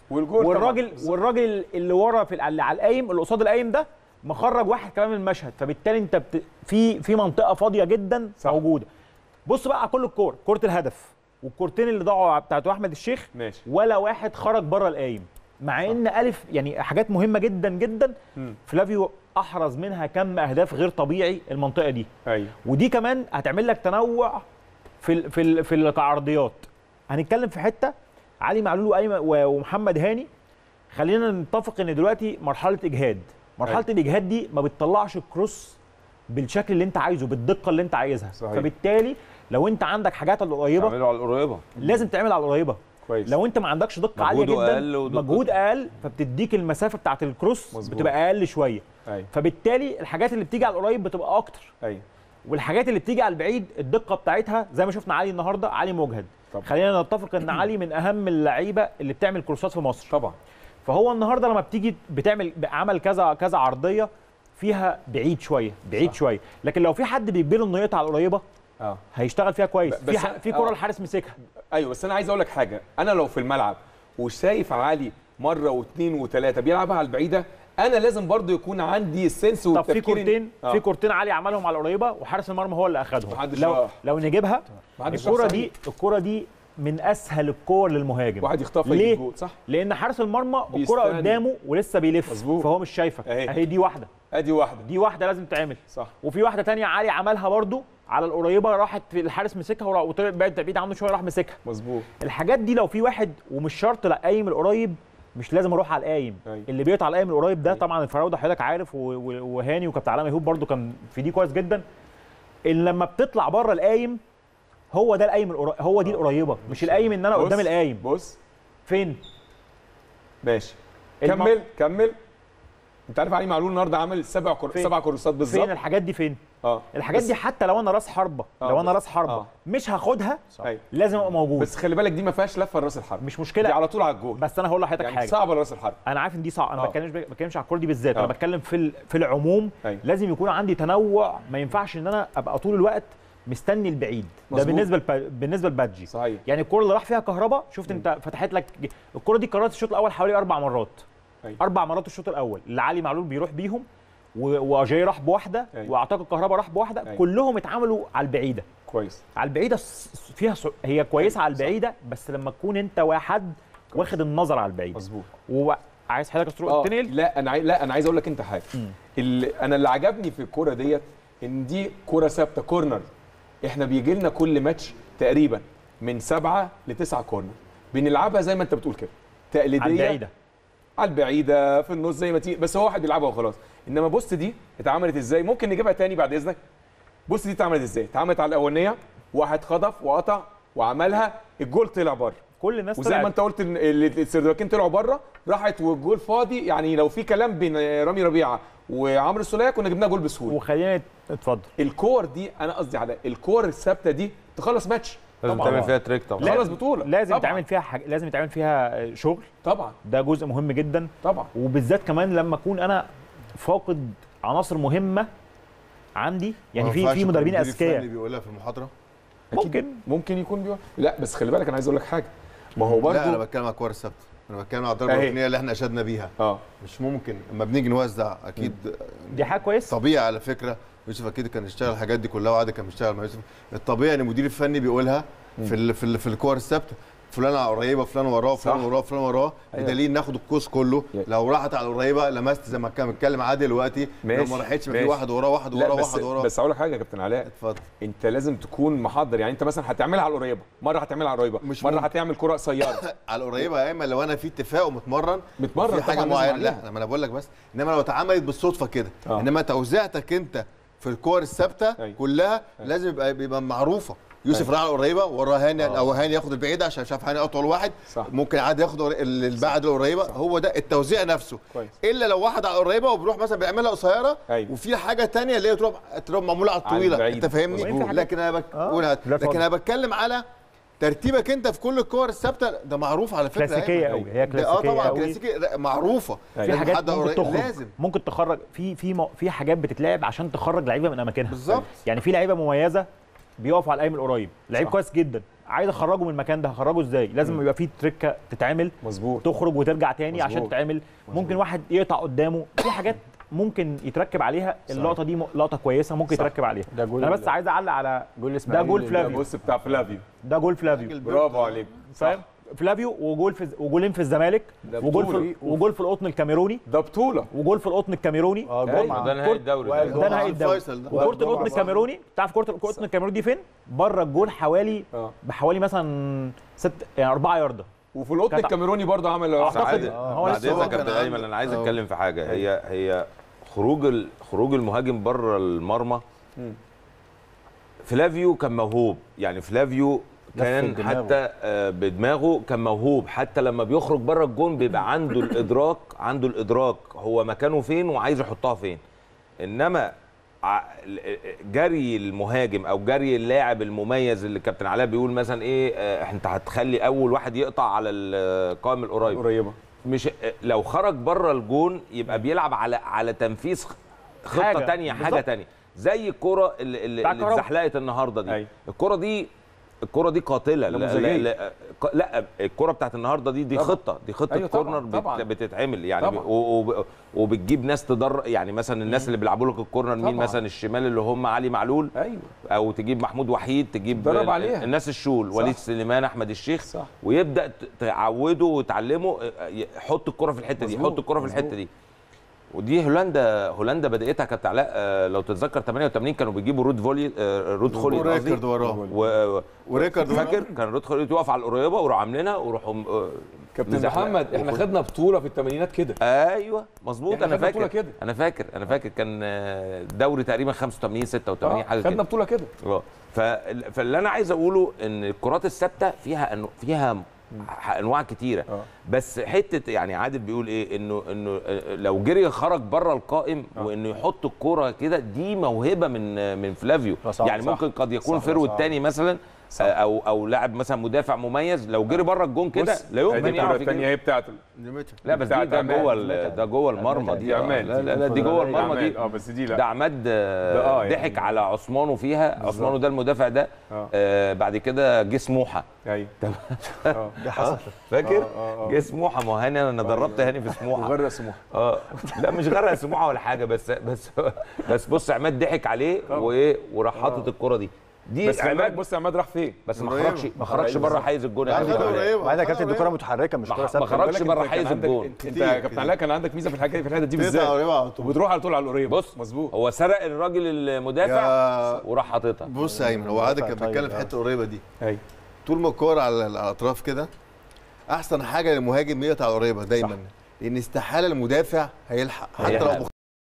A: والراجل
D: اللي ورا اللي على القايم اللي قصاد القايم ده مخرج واحد كمان من المشهد. فبالتالي انت في منطقه فاضيه جدا صح. موجوده. بص بقى على كل كره الهدف والكورتين اللي ضاعوا بتاعت احمد الشيخ
A: ماشي.
D: ولا واحد خرج بره القايم، مع ان الف يعني حاجات مهمه جدا جدا. فلافيو احرز منها كم اهداف غير طبيعي المنطقه دي.
A: ايوه.
D: ودي كمان هتعمل لك تنوع في العرضيات. هنتكلم في حته علي معلول ومحمد هاني. خلينا نتفق ان دلوقتي مرحله اجهاد. مرحله الاجهاد دي ما بتطلعش الكروس بالشكل اللي انت عايزه بالدقه اللي انت عايزها. صحيح. فبالتالي لو انت عندك حاجات على القريبه
C: تعمله على القريبه،
D: لازم تعمل على القريبه.
A: كويس.
D: لو انت ما عندكش دقه عاليه جدا مجهود اقل فبتديك المسافه بتاعه الكروس مزبوط. بتبقى اقل شويه.
A: أيوة.
D: فبالتالي الحاجات اللي بتيجي على القريب بتبقى اكتر.
A: ايوه.
D: والحاجات اللي بتيجي على البعيد الدقه بتاعتها زي ما شفنا علي النهارده علي مجهد. طبعا. خلينا نتفق ان علي من اهم اللعيبه اللي بتعمل كروسات في مصر.
A: طبعا.
D: فهو النهارده لما بتيجي عمل كذا عرضيه فيها بعيد شويه شويه، لكن لو في حد بيجبره انه يقطع على القريبه هيشتغل فيها كويس. في كره الحارس مسكها
A: ايوه بس انا عايز اقول لك حاجه، انا لو في الملعب وشايف علي مره واثنين وثلاثه بيلعبها على البعيده، انا لازم برضو يكون عندي السنس
D: طب
A: والتفكير.
D: في كورتين في كورتين علي عملهم على القريبه وحارس المرمى هو اللي اخذهم.
A: محدش
D: لو
A: راح.
D: لو نجيبها
A: محدش
D: الكوره
A: راح
D: دي الكوره دي من اسهل الكور للمهاجم.
A: واحد يخطفها
D: ليه؟
A: يجيب جول، صح؟
D: لان حارس المرمى الكوره
A: بيستنى.
D: قدامه ولسه بيلف،
A: مظبوط.
D: فهو مش شايفك.
A: أهي.
D: اهي دي واحده،
A: ادي واحده
D: دي واحده لازم تعمل.
A: صح.
D: وفي واحده تانية علي عملها برضو على القريبه، راحت في الحارس مسكها وطلعت بعيد عنه شويه راح مسكها.
A: مظبوط.
D: الحاجات دي لو في واحد ومش شرط لا قايم القريب، مش لازم اروح على القايم.
A: أيوة.
D: اللي بيقطع القايم القريب ده طبعا الفراوده حضرتك عارف، وهاني وكابتن علاء ميهوب برضو كان في دي كويس جدا. اللي لما بتطلع بره القايم هو ده القايم هو دي القريبه، مش القايم ان انا قدام القايم.
A: بص
D: فين؟
A: ماشي كمل. انت عارف علي معلول النهارده عامل سبع كورسات بالظبط.
D: فين الحاجات دي فين؟ الحاجات
A: بس
D: دي حتى لو انا راس حربه مش هاخدها. لازم ابقى موجود.
A: بس خلي بالك دي ما فيهاش لفه لراس الحرب،
D: مش مشكله،
A: دي على طول على الجول.
D: بس انا هقول لحضرتك
A: يعني
D: حاجه
A: صعبه لراس الحرب.
D: انا عارف ان دي صعبه، انا ما بتكلمش على الكوره دي بالذات، انا بتكلم في العموم. لازم يكون عندي تنوع، ما ينفعش ان انا ابقى طول الوقت مستني البعيد. ده بالنسبه لبادجي.
A: صحيح.
D: يعني الكوره اللي راح فيها كهربا، شفت انت فتحت لك الكوره دي، قررت الشوط الاول حوالي 4 مرات. 4 مرات الشوط الاول اللي علي معلول بيروح بيهم، واجاي راح بواحده، واعتقد كهربا راح بواحده. كلهم اتعاملوا على البعيده.
A: كويس.
D: على البعيده فيها هي كويسه على البعيده، بس لما تكون انت واحد واخد النظر على البعيد.
A: مظبوط.
D: وعايز حضرتك تروح تنقل.
A: لا انا عايز اقول لك انت حاجه. اللي عجبني في الكوره ديت ان دي كوره ثابته كورنر. احنا بيجي لنا كل ماتش تقريبا من 7 ل 9 كورنر، بنلعبها زي ما انت بتقول كده، تقليديه على البعيده في النص زي ما تيجي، بس هو واحد بيلعبها وخلاص. انما بص دي اتعملت ازاي، ممكن نجيبها تاني بعد اذنك. بص دي اتعملت ازاي، اتعملت على الاولانيه، واحد خطف وقطع وعملها، الجول طلع بره.
D: كل الناس
A: وزي ما انت قلت السردباكين طلعوا بره، راحت والجول فاضي. يعني لو في كلام بين رامي ربيعه وعمرو السوليه كنا جبنا جول بسهوله.
D: وخلينا اتفضل.
A: الكور دي انا قصدي على الكور الثابته دي تخلص ماتش،
C: لازم تعمل فيها تريك طبعا،
A: خلص بطوله،
D: لازم تعمل فيها لازم يتعمل فيها شغل
A: طبعا.
D: ده جزء مهم جدا
A: طبعا،
D: وبالذات كمان لما اكون انا فاقد عناصر عندي. يعني في مدربين اذكياء
B: اللي بيقولها في المحاضره
A: ممكن يكون بيقول. لا بس خلي بالك انا عايز اقول لك حاجه، ما هو برضه
B: لا انا بتكلم على الكور الثابته، انا بتكلم على الضربه الركنيه اللي احنا اشدنا بيها. مش ممكن اما بنيجي نوزع اكيد
D: دي حاجه كويسه
B: طبيعي. على فكره يوسف اكيد كان يشتغل الحاجات دي كلها، وعادل كان بيشتغل مع يوسف. الطبيعي ان المدير الفني بيقولها في الكور الثابته، فلان على القريبه، فلان وراه، فلان وراه، فلان وراه. بدليل ناخد الكوس كله. لو راحت على القريبه لمست زي ما كان بيتكلم عادل دلوقتي، لو ما راحتش في واحد وراه واحد وراه واحد وراه.
A: بس اقول لك حاجه يا كابتن علاء،
B: اتفضل.
A: انت لازم تكون محضر. يعني انت مثلا هتعملها على القريبه، مره هتعملها على القريبه، مره هتعمل كره قصيره
B: على القريبه. يا اما لو انا في اتفاق ومتمرن في حاجه معينه، لا انا بقول لك بس. انما لو اتعملت بالصدفه كده، انما توزيعتك انت في الكور الثابته كلها لازم يبقى معروفه. يوسف راح على القريبه وراه هاني، او هاني ياخد البعيده عشان شاف هاني اطول واحد. ممكن عادي ياخد اللي بعد القريبه. هو ده التوزيع نفسه. الا لو واحد على القريبه وبيروح مثلا بيعملها قصيره، وفي حاجه ثانيه اللي هي تروح معموله على الطويله. انت فاهمني؟ لكن انا بتكلم على ترتيبك انت في كل الكور الثابته. ده معروف على فكره،
D: كلاسيكيه قوي. هي كلاسيكيه
B: طبعا كلاسيكيه معروفه.
D: في حاجات ممكن تخرج في حاجات بتتلعب عشان تخرج لعيبه من اماكنها
B: بالظبط.
D: يعني في لعيبه مميزه بيقفوا على القايم القريب، لعيب كويس جدا، عايز اخرجه من المكان ده، هخرجه ازاي؟ لازم يبقى في تريكه تتعمل،
A: مظبوط،
D: تخرج وترجع تاني عشان تتعمل. ممكن واحد يقطع قدامه، في حاجات ممكن يتركب عليها. اللقطه دي لقطه كويسه ممكن يتركب عليها. انا بس عايز اعلق على
E: جول
D: ده جول فلافيو.
A: بص بتاع فلافيو،
D: ده جول فلافيو،
A: برافو عليك.
D: فاهم؟ فلافيو وجولين في الزمالك، وجول في القطن الكاميروني،
A: ده بطوله،
D: وجول في القطن الكاميروني.
C: جمعه ده نهائي الدوري،
D: ده نهائي الدوري. وكره القطن الكاميروني، تعرف كره القطن الكاميروني دي فين؟ بره الجول بحوالي مثلا 4 ياردة.
A: وفي القطن الكاميروني برضه عمل
C: اعتقد. بعد اذنك يا كابتن ايمن، انا عايز اتكلم في حاجه. هي خروج المهاجم بره المرمى. فلافيو كان موهوب، يعني فلافيو كان حتى بدماغه كان موهوب. حتى لما بيخرج بره الجون بيبقى عنده الادراك هو مكانه فين وعايز يحطها فين. انما جري المهاجم او جري اللاعب المميز اللي كابتن علاء بيقول مثلا ايه، انت هتخلي اول واحد يقطع على القائم القريبه، مش لو خرج بره الجون يبقى بيلعب على تنفيذ خطه ثانيه، حاجه ثانيه. زي الكره اللي اتزحلقت النهارده دي. الكره دي الكره دي قاتله.
A: نموذجية.
C: لا الكره بتاعت النهارده دي
A: طبعا.
C: خطه، دي خطه
A: أيوة
C: كورنر
A: طبعا.
C: بتتعمل يعني
A: طبعا.
C: وبتجيب ناس يعني مثلا الناس اللي بيلعبوا لك الكورنر مين
A: طبعا.
C: مثلا الشمال اللي هم علي معلول،
A: ايوه،
C: او تجيب محمود وحيد، تجيب
A: درب عليها.
C: الناس الشول،
A: صح.
C: وليد سليمان، احمد الشيخ،
A: صح.
C: ويبدا تعوده وتعلمه حط الكره في الحته دي،
A: مظبوط.
C: حط الكره في
A: مظبوط.
C: الحته دي. ودي هولندا بدايتها كانت علاء لو تتذكر 88 كانوا بيجيبوا رود خولي
B: وريكارد وراه وريكارد
C: فاكر كان رود خولي يقف على القريبه ويروحوا عاملينها ويروحوا
A: كابتن محمد احنا خدنا بطوله في الثمانينات كده.
C: ايوه مظبوط.
A: يعني
C: انا
A: خدنا بطولة
C: فاكر
A: كده.
C: انا فاكر كان دوري تقريبا 85 86 حاجه كده.
A: خدنا بطوله كده.
C: فاللي انا عايز اقوله ان الكرات الثابته فيها انواع كتيره. بس حته يعني عادل بيقول ايه انه لو جري خرج بره القائم وانه يحط الكوره كده، دي موهبه من فلافيو. يعني ممكن قد يكون فيرود تاني مثلا او لاعب مثلا مدافع مميز لو جري بره الجون كده لا يمكن يعرف.
A: الثانيه هي بتاعته.
C: لا بس ده جوه المرمى دي. لا دي جوه المرمى دي.
A: بس دي لا.
C: ده عماد ضحك على عثمانه فيها. عثمانه ده المدافع ده. بعد كده جه سموحه.
A: ايوه
E: ده حصل.
C: فاكر؟ جه سموحه. ما هاني انا دربت هاني في سموحه.
A: غرق سموحه.
C: لا مش غرق سموحه ولا حاجه، بس بص عماد ضحك عليه وراح حاطط الكره دي
A: بس عماد. بص عماد راح فين؟
C: بس ما خرجش بره حيز الجون.
E: بعدها كابتن دي كره متحركه مش كره ثابته.
C: ما خرجش بره حيز الجون.
A: انت يا كابتن علاء كان عندك ميزه في الحته دي بالذات، وبتروح على طول على القريب.
C: بص مظبوط، هو سرق الراجل المدافع وراح حاططها.
B: بص يا ايمن، هو عادل كان بيتكلم في الحته القريبه دي.
A: ايوه
B: طول ما الكوره على الاطراف كده احسن حاجه للمهاجم يقطع القريبه دايما، لان استحاله المدافع هيلحق حتى لو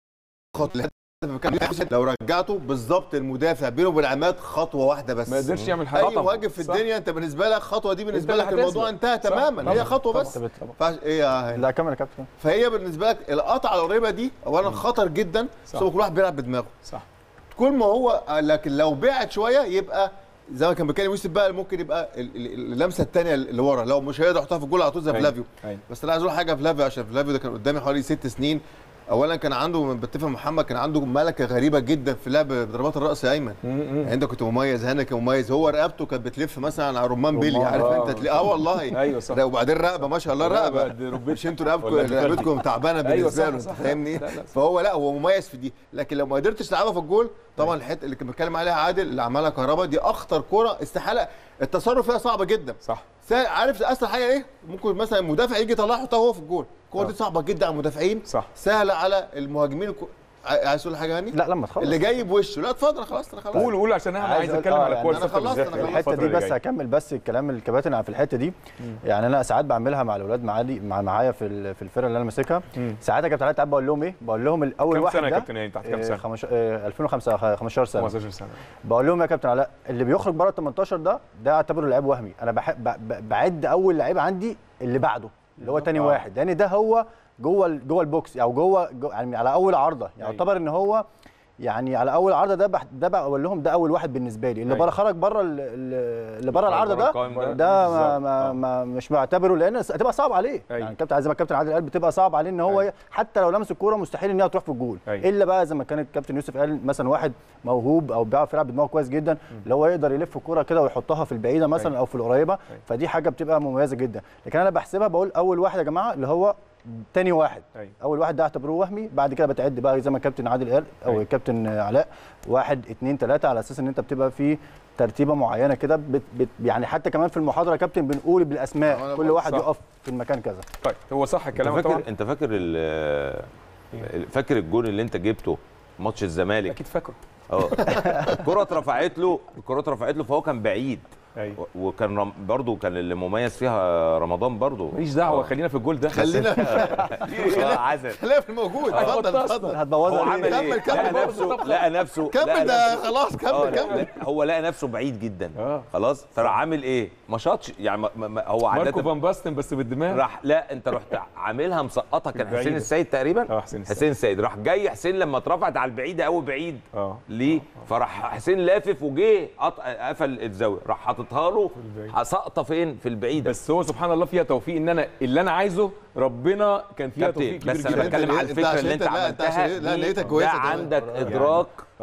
B: لو رجعته بالظبط المدافع بينه وبين عماد خطوه واحده بس،
A: ما قدرش يعمل حاجه.
B: اي مهاجم في الدنيا انت بالنسبه لك الخطوه دي بالنسبه لك الموضوع انتهى تماما. هي خطوه بس. ايه
E: لا كمل يا كابتن.
B: فهي بالنسبه لك القطعه القريبه دي اولا خطر جدا، بس كل واحد بيلعب بدماغه.
A: صح.
B: كل ما هو لكن لو بعد شويه يبقى زي ما كان بيتكلم يوسف بقى، ممكن يبقى اللمسه الثانيه اللي ورا لو مش هيقدر يحطها في الجول على طول زي فلافيو. بس انا عايز اقول حاجه فلافيو، عشان فلافيو ده كان قدامي حوالي 6 سنين. اولا كان عنده، بتفق محمد، كان عنده ملكه غريبه جدا في لعب ضربات الراس يا ايمن. يعني انت كنت مميز، هنا كان مميز. هو رقبته كانت بتلف مثلا على رمان بيلي، عارف انت تلاقيه. والله
A: ايوه صح.
B: وبعدين رقبه ما شاء الله، رقبه مش انتوا رقبتكم تعبانه بالنسبه له، فاهمني؟ فهو لا هو مميز في دي، لكن لو ما قدرتش تلعبها في الجول طبعا الحته اللي كان بيتكلم عليها عادل اللي عملها كهربا دي اخطر كوره، استحاله التصرف فيها صعبه جدا.
A: صح.
B: عارف اسهل حاجه ايه؟ ممكن مثلا المدافع يجي يطلعها يحطها هو في الجول. الكوره دي صعبه جدا على المدافعين.
A: صح.
B: سهله على المهاجمين. عايز تقول حاجه هاني؟
E: لا لما تخلص
B: اللي جاي بوشه. لا اتفضل خلاص. انا خلاص.
A: قول عشان انا عايز اتكلم على كوره.
B: انا خلصت.
E: الحته دي بس هكمل بس الكلام الكباتن في الحته دي. يعني انا ساعات بعملها مع الاولاد معايا في الفرقه اللي انا ماسكها. ساعات يا كابتن علاء بقول لهم ايه؟ بقول لهم الاول واحد
A: كام سنه يا كابتن؟ يعني تحت كام سنه؟
E: 2005 15 سنه.
A: 15 سنه.
E: بقول لهم يا كابتن علاء اللي بيخرج بره ال 18 ده اعتبره لعيب وهمي. انا بعد اول لعيب عندي اللي بعده اللي هو ثاني واحد، لان ده هو جوه البوكس او جوه يعني على اول عرضه، يعتبر ان هو يعني على اول عرضه ده بقى اقول لهم ده اول واحد بالنسبه لي. اللي بره خرج بره اللي بره العرضه ده ما مش بعتبره، لان هتبقى صعب عليه. يعني زي ما الكابتن عادل قال بتبقى صعب عليه ان هو حتى لو لمس الكوره مستحيل ان هي تروح في الجول. الا بقى زي ما كان الكابتن يوسف قال مثلا واحد موهوب او بيعرف يلعب بدماغه كويس جدا، اللي هو يقدر يلف الكوره كده ويحطها في البعيده مثلا او في القريبه. فدي حاجه بتبقى مميزه جدا. لكن انا بحسبها بقول اول واحد يا جماعه اللي هو تاني واحد. اول واحد ده اعتبروه وهمي، بعد كده بتعد بقى زي ما الكابتن عادل قال او الكابتن علاء 1 2 3 على اساس ان انت بتبقى في ترتيبه معينه كده. يعني حتى كمان في المحاضره يا كابتن بنقول بالاسماء كل واحد يقف في المكان كذا.
A: طيب هو صح الكلام طبعا.
C: انت فاكر الجون اللي انت جبته ماتش الزمالك؟
A: اكيد فاكره.
C: الكره اترفعت له فهو كان بعيد. وكان برضه كان اللي مميز فيها رمضان برضه.
A: ماليش دعوه، خلينا في الجول ده.
B: خلينا في الموجود. اتفضل
E: هتبوظها.
C: هو عمل ايه؟ لقى نفسه
B: كمل ده خلاص. كمل.
C: هو لقى نفسه بعيد جدا. خلاصس فراح عامل ايه؟ ما شاطش يعني. هو عاده
A: ماركو فان باستن بس بالدماغ.
C: راح لا انت رحت عاملها مسقطه. كان حسين السيد تقريبا. حسين السيد راح جاي. حسين لما اترفعت على البعيده قوي بعيد ليه؟ فراح حسين لافف وجه قفل الزاويه، راح حاططها له سقطه فين؟ في البعيد.
A: بس هو سبحان الله فيها توفيق ان انا اللي انا عايزه ربنا كان فيها توفيق كبير
C: جدا. بس انا بتكلم على الفكره اللي انت عملتها.
B: لا نيتك كويسه.
C: ده عندك ادراك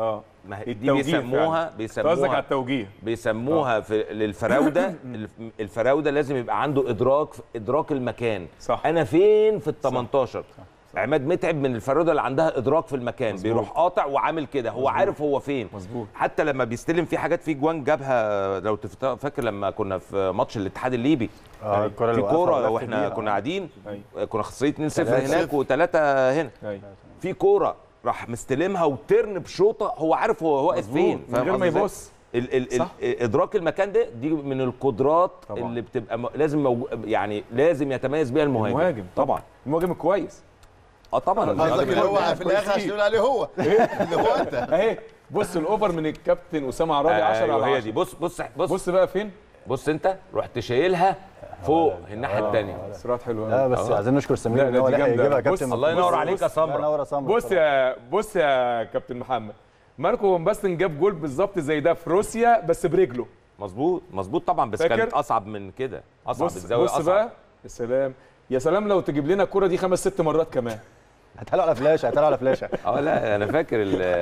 C: ما دي
A: التوجيه
C: بيسموها
A: قصدك على التوجيه.
C: بيسموها للفراوده. الفراوده لازم يبقى عنده ادراك المكان.
A: صح.
C: انا فين في ال 18. عماد متعب من الفراوده اللي عندها ادراك في المكان. مزبوط. بيروح قاطع وعامل كده، هو عارف هو فين.
A: مظبوط.
C: حتى لما بيستلم في حاجات، في جوان جابها لو فاكر لما كنا في ماتش الاتحاد الليبي، في كوره واحنا كنا قاعدين، كنا خسرين 2-0 هناك و3 هنا. في كوره راح مستلمها وترن بشوطه، هو عارف هو واقف فين،
A: من غير ما يبص.
C: ادراك المكان ده دي من القدرات طبعا. اللي بتبقى لازم يعني لازم يتميز بيها المهاجم.
A: طبعا المهاجم الكويس.
C: طبعا
B: قصدك اللي هو في الاخر عشان يقول عليه هو اللي هو انت
A: اهي. بص الاوفر من الكابتن اسامه عرابي 10 على 10.
C: هي دي. بص
A: بقى فين.
C: بص انت رحت شايلها فوق الناحيه الثانيه.
A: سرعات حلوه.
E: لا بس عايزين نشكر سمير ان هو لحق يجيبها. كابتن
C: الله ينور عليك يا سمره.
A: بص يا كابتن محمد، ماركو فان باستن جاب جول بالظبط زي ده في روسيا بس برجله.
C: مظبوط طبعا، بس كانت اصعب من كده، اصعب الزاويه
A: اصعب. بص بقى يا سلام يا سلام لو تجيب لنا الكوره دي 5-6 مرات كمان.
E: هتقلوا على فلاشه
C: لا انا فاكر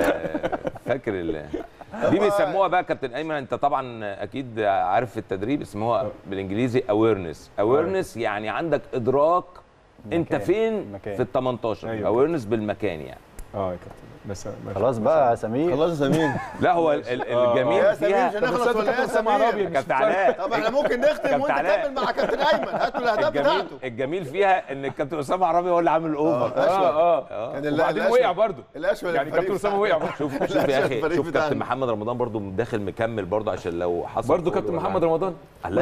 C: دي بيسموها بقى كابتن ايمن، انت طبعا اكيد عارف في التدريب اسمها بالانجليزي اويرنس، يعني عندك ادراك انت فين في ال 18. اويرنس بالمكان يعني.
A: يا كابتن بس
E: خلاص بقى يا سمير.
B: خلاص يا سمير.
C: لا هو الجميل فيها
B: مش هنخلص ولا يا سمير.
C: كابتن علاء.
B: طب احنا ممكن نختم وانت كمل مع كابتن ايمن. هاتوا الاهداف بتاعته.
C: الجميل فيها ان الكابتن اسامه عرابي هو اللي عامل الاوفر.
A: كان وبعدين وقع برضه يعني كابتن اسامه وقع.
C: شوف يا اخي، شوف كابتن محمد رمضان برضه داخل مكمل برضه عشان لو حصل
A: برضه كابتن محمد رمضان.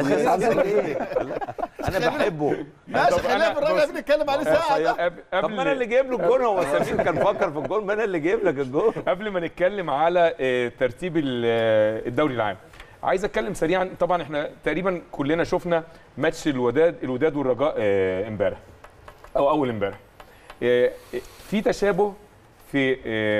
C: انا بحبه.
B: ماشي خلينا في الراجل بنتكلم عليه ساعه.
C: طب ما انا اللي جايب له الجون، هو سمير كان فكر في الجون، ما انا اللي جايب لك الجون.
A: قبل ما نتكلم على ترتيب الدوري العام، عايز اتكلم سريعا. طبعا احنا تقريبا كلنا شفنا ماتش الوداد والرجاء امبارح او اول امبارح. في تشابه في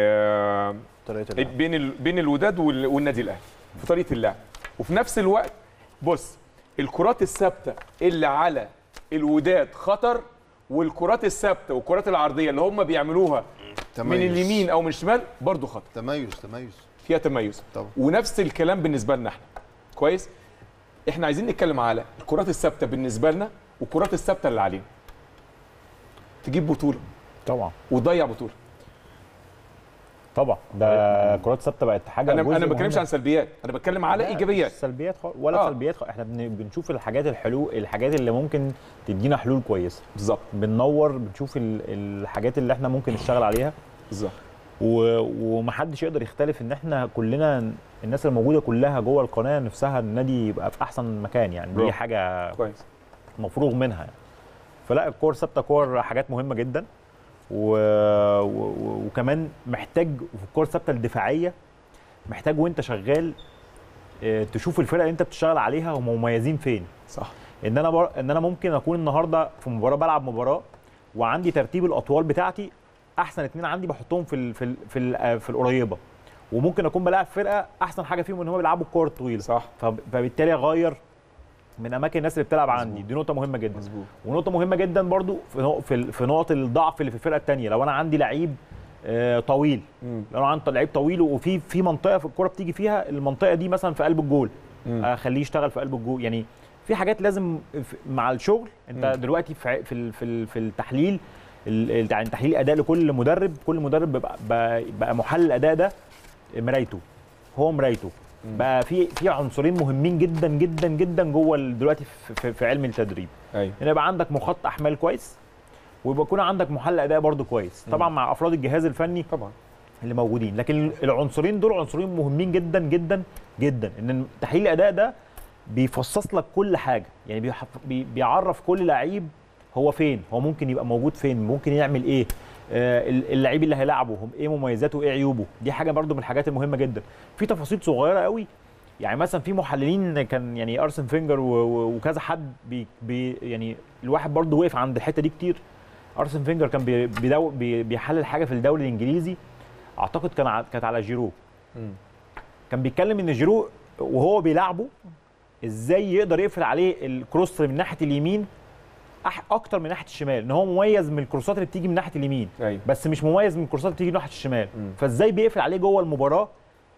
A: بين الوداد والنادي الاهلي في طريقه اللعب، وفي نفس الوقت بص الكرات الثابته اللي على الوداد خطر، والكرات الثابته والكرات العرضيه اللي هم بيعملوها من اليمين او من الشمال برضو خطر.
B: تميز
A: فيها تميز
B: طبعا.
A: ونفس الكلام بالنسبه لنا احنا. كويس. احنا عايزين نتكلم على الكرات الثابته بالنسبه لنا والكرات الثابته اللي علينا. تجيب بطوله
D: طبعا
A: وتضيع بطوله
D: طبعا. ده الكرات الثابته بقت حاجه.
A: انا ما بتكلمش عن سلبيات، انا بتكلم على ايجابيات.
D: سلبيات ولا سلبيات احنا بنشوف الحاجات الحاجات اللي ممكن تدينا حلول كويسه.
A: بالظبط.
D: بنشوف الحاجات اللي احنا ممكن نشتغل عليها.
A: بالظبط.
D: ومحدش يقدر يختلف ان احنا كلنا الناس اللي موجوده كلها جوه القناه نفسها النادي يبقى في احسن مكان يعني. دي حاجه
A: كويس
D: مفروغ منها يعني. فلا الكور ثابته كور حاجات مهمه جدا. وكمان محتاج في الكور الثابته الدفاعيه، محتاج وانت شغال تشوف الفرقه اللي انت بتشتغل عليها هم مميزين فين.
A: صح.
D: ان انا ممكن اكون النهارده في مباراه بلعب مباراه وعندي ترتيب الاطوال بتاعتي احسن اتنين عندي بحطهم في القريبه، وممكن اكون بلاعب فرقه احسن حاجه فيهم ان هم بيلعبوا الكور الطويله.
A: صح.
D: فبالتالي اغير من اماكن الناس اللي بتلعب عندي. دي نقطه مهمه جدا.
A: مظبوط.
D: ونقطه مهمه جدا برضو في نقط الضعف اللي في الفرقه الثانيه. لو انا عندي لعيب طويل، لو انا عندي لعيب طويل وفي منطقه في الكوره بتيجي فيها المنطقه دي مثلا في قلب الجول، اخليه يشتغل في قلب الجول. يعني في حاجات لازم مع الشغل. انت دلوقتي في التحليل، يعني تحليل اداء لكل مدرب، كل مدرب بقى محلل الاداء ده مرايته، هو مرايته. بقى في عنصرين مهمين جدا جدا جدا جوه دلوقتي في علم التدريب.
A: ايوه.
D: ان يبقى عندك مخطط احمال كويس، ويبقى يكون عندك محلل اداء برده كويس، طبعا مع افراد الجهاز الفني
A: طبعا
D: اللي موجودين. لكن العنصرين دول عنصرين مهمين جدا جدا جدا. ان تحليل الاداء ده بيفصص لك كل حاجه، يعني بيعرف كل لعيب هو فين، هو ممكن يبقى موجود فين، ممكن يعمل ايه، اللعيب اللي هيلعبه هم ايه مميزاته وايه عيوبه. دي حاجه برده من الحاجات المهمه جدا. في تفاصيل صغيره قوي، يعني مثلا في محللين كان يعني ارسن فينجر وكذا حد يعني الواحد برده وقف عند الحته دي كتير. ارسن فينجر كان بيحلل حاجه في الدوري الانجليزي، اعتقد كانت على جيرو. كان بيتكلم ان جيرو وهو بيلعبه ازاي يقدر يقفل عليه الكروس من ناحيه اليمين اكتر من ناحيه الشمال، ان هو مميز من الكروسات اللي بتيجي من ناحيه اليمين.
A: أيوة.
D: بس مش مميز من الكروسات اللي بتيجي من ناحيه الشمال. فازاي بيقفل عليه جوه المباراه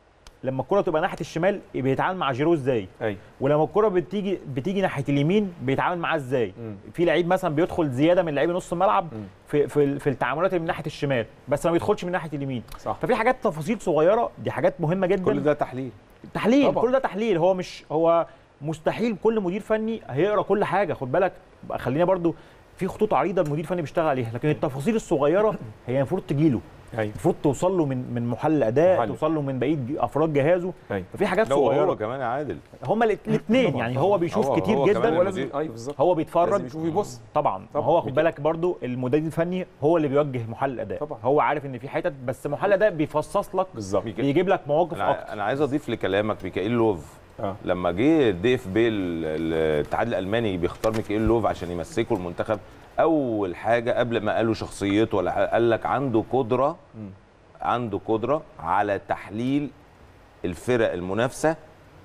D: لما الكره تبقى ناحيه الشمال بيتعامل مع جيرو ازاي،
A: ايوه
D: ولما الكره بتيجي ناحيه اليمين بيتعامل معاها ازاي. في لعيب مثلا بيدخل زياده من لعيب نص الملعب في التعاملات اللي من ناحيه الشمال، بس ما بيدخلش من ناحيه اليمين.
A: صح.
D: ففي حاجات تفاصيل صغيره، دي حاجات مهمه جدا.
A: كل ده تحليل طبعا.
D: كل ده تحليل. هو مستحيل كل مدير فني هيقرا كل حاجه. خد بالك، خلينا برضو في خطوط عريضه المدير الفني بيشتغل عليها، لكن التفاصيل الصغيره هي المفروض تجيله، المفروض توصل له من محلل اداء، توصل له من بقيه افراد جهازه. ففي حاجات صغيره.
C: هو كمان يا عادل،
D: هما الاثنين يعني هو بيشوف كتير جدا، هو بيتفرج
A: بيشوف يبص
D: طبعا. هو خد بالك برضو المدير الفني هو اللي بيوجه محلل الاداء طبعا. هو عارف ان في حتت، بس محلل الاداء بيفصص لك بالظبط، بيجيب لك مواقف اكتر.
C: انا عايز اضيف لكلامك ميكائيل لوف. لما جه DFB الاتحاد الالماني بيختار ميكائيل لوف عشان يمسكه المنتخب، اول حاجه قبل ما قالوا شخصيته ولا حاجه قال لك عنده قدره على تحليل الفرق المنافسه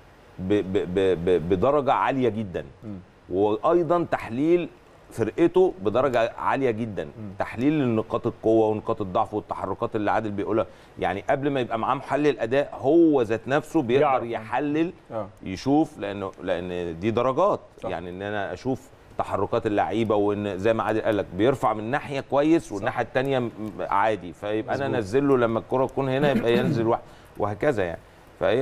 C: بدرجه عاليه جدا، وايضا تحليل فرقته بدرجه عاليه جدا، تحليل نقاط القوه ونقاط الضعف والتحركات اللي عادل بيقولها. يعني قبل ما يبقى معاه محلل اداء هو ذات نفسه بيقدر يحلل يشوف، لان دي درجات. يعني ان انا اشوف تحركات اللعيبه، وان زي ما عادل قال لك بيرفع من ناحيه كويس والناحيه الثانيه عادي، فيبقى انا انزل له لما الكره تكون هنا يبقى ينزل واحد، وهكذا يعني. فهي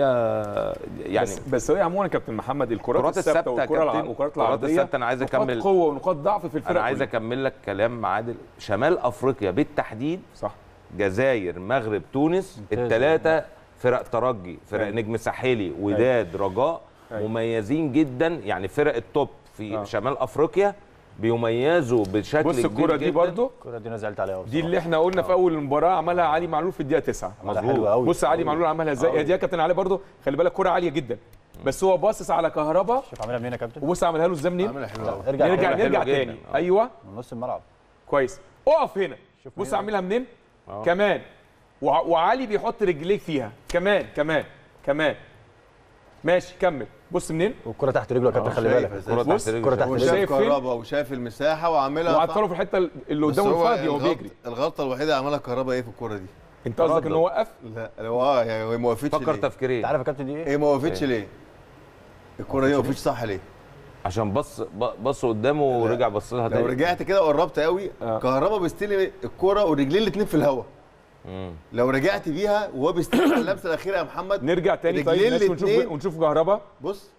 C: يعني
A: بس هي عموما كابتن محمد الكرات الثابته والكرات العرضيه
C: انا عايز اكمل
A: نقاط قوه ونقاط ضعف في الفرق.
C: انا عايز اكمل لك كلام عادل. شمال افريقيا بالتحديد،
A: صح،
C: جزائر، مغرب، تونس، الثلاثه فرق ترجي، فرق نجم ساحلي، وداد، رجاء، مميزين جدا. يعني فرق التوب في شمال افريقيا بيميزوا بشكل كبير.
A: بص الكره دي برضو،
E: الكره دي نزلت عليها
A: دي اللي احنا قلنا في اول المباراه عملها علي معلول في الدقيقه 9.
E: مظبوط.
A: بص علي معلول عملها ازاي. هي دي يا كابتن علي برضو، خلي بالك كره عاليه جدا، بس هو باصص على كهربا.
E: شوف عاملها منين يا كابتن،
A: وبص عملها له ازاي منين.
B: عاملها حلوه.
A: نرجع تاني. ايوه
E: من نص الملعب
A: كويس. اقف هنا، بص عاملها منين كمان، وعلي بيحط رجليه فيها كمان ماشي. كمل. بص منين،
E: والكره تحت رجله يا كابتن، خلي بالك.
C: الكره تحت رجله،
B: وشاف كهربا وشاف المساحه وعاملها
A: وعطله في الحته اللي قدامه الفاضيه وهو بيجري.
B: الغلطه الوحيده عملها كهربا ايه في الكره دي؟
A: انت قصدك ان هو وقف؟
B: لا هو يعني هي ما وقفتش.
C: فكر تفكيرين.
E: انت عارف يا كابتن دي ايه؟
B: هي ما وقفتش ليه؟ الكره دي ما وقفتش صح ليه؟
C: عشان بص قدامه ورجع بص لها تاني.
B: لو رجعت كده وقربت قوي كهربا بيستلم الكره والرجلين الاثنين في الهواء. لو رجعت بيها وهو بيستلم اللمسه الاخيره يا محمد،
A: نرجع تاني طيب ونشوف كهربا.
B: بص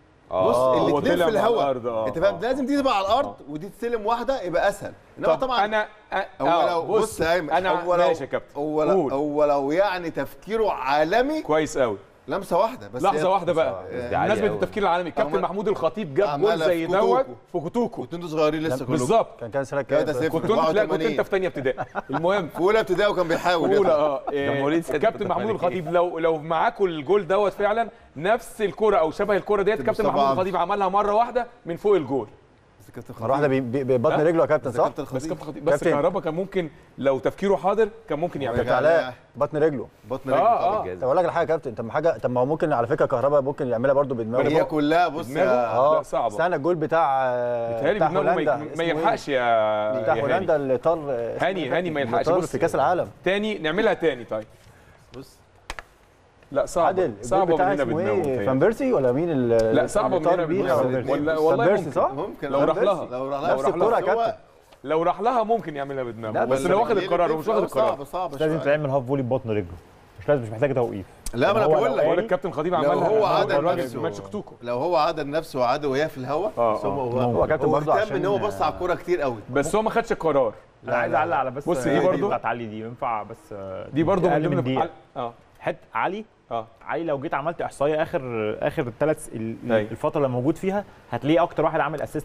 B: الاثنين في الهواء. انت فاهم؟ لازم دي تبقى على الارض ودي تستلم واحده يبقى اسهل. انما طبعا
A: انا
B: هو لو بص يا ايمن،
A: انا ماشي يا كابتن،
B: هو لو يعني تفكيره عالمي
A: كويس قوي.
B: لمسه واحده بس،
A: لحظه واحده بقى. بمناسبه التفكير العالمي، كابتن محمود الخطيب جاب جول زي دوت في كوتوكو.
B: كنتوا صغيرين لسه كلكم.
A: بالظبط.
E: كان سنه كام؟
A: كنت انت في ثانيه ابتدائي. المهم
B: في اولى ابتدائي وكان بيحاول.
A: كابتن محمود الخطيب لو معاكم الجول دوت فعلا نفس الكره او شبه الكره ديت كابتن محمود الخطيب عملها مره واحده من فوق الجول.
E: مره واحده ببطن رجله يا كابتن، صح؟
A: بس كهربا كان ممكن لو تفكيره حاضر كان ممكن يعملها.
E: بطن رجله.
B: طب
E: اقول لك على حاجه يا كابتن، طب ما هو ممكن على فكره كهربا ممكن يعملها برده بدماغه.
B: هي كلها بص
A: لا صعبه.
E: استنى الجول بتاع
A: هولندا ما يلحقش يا
E: بتاع هولندا اللي طار
A: هاني ما يلحقش.
E: بص في كاس العالم
A: تاني نعملها تاني. طيب
B: بص
A: لا صعبه من هنا بدماغه.
E: فان بيرسي ولا مين
A: لا صعبه من هنا بدماغه والله ممكن.
E: صح؟
A: لو راح لها
E: نفس الكوره يا كابتن،
A: لو راح لها ممكن يعملها بدماغه، بس لو واخد القرار ومش واخد القرار
B: صعب
D: لازم تعمل هاف فولي ببطن رجله، مش محتاجه توقيف.
B: لا ما انا بقول لك
A: الكابتن خطيب عملها.
B: لو هو عادل
A: نفسه ماتش كتوكو،
B: لو هو عادل نفسه وعاد وهي في الهواء،
E: هو كابتن برضه عشان
B: ان هو بص على الكوره كتير قوي،
A: بس هو ما خدش القرار.
D: انا عايز اعلق على بس
A: بص دي برضه
D: بتاعت علي دي ينفع، بس
A: دي برضه من ضمن
D: حته علي. علي لو جيت عملت احصائيه اخر الفتره اللي موجود فيها هتلاقيه اكتر واحد عامل اسيست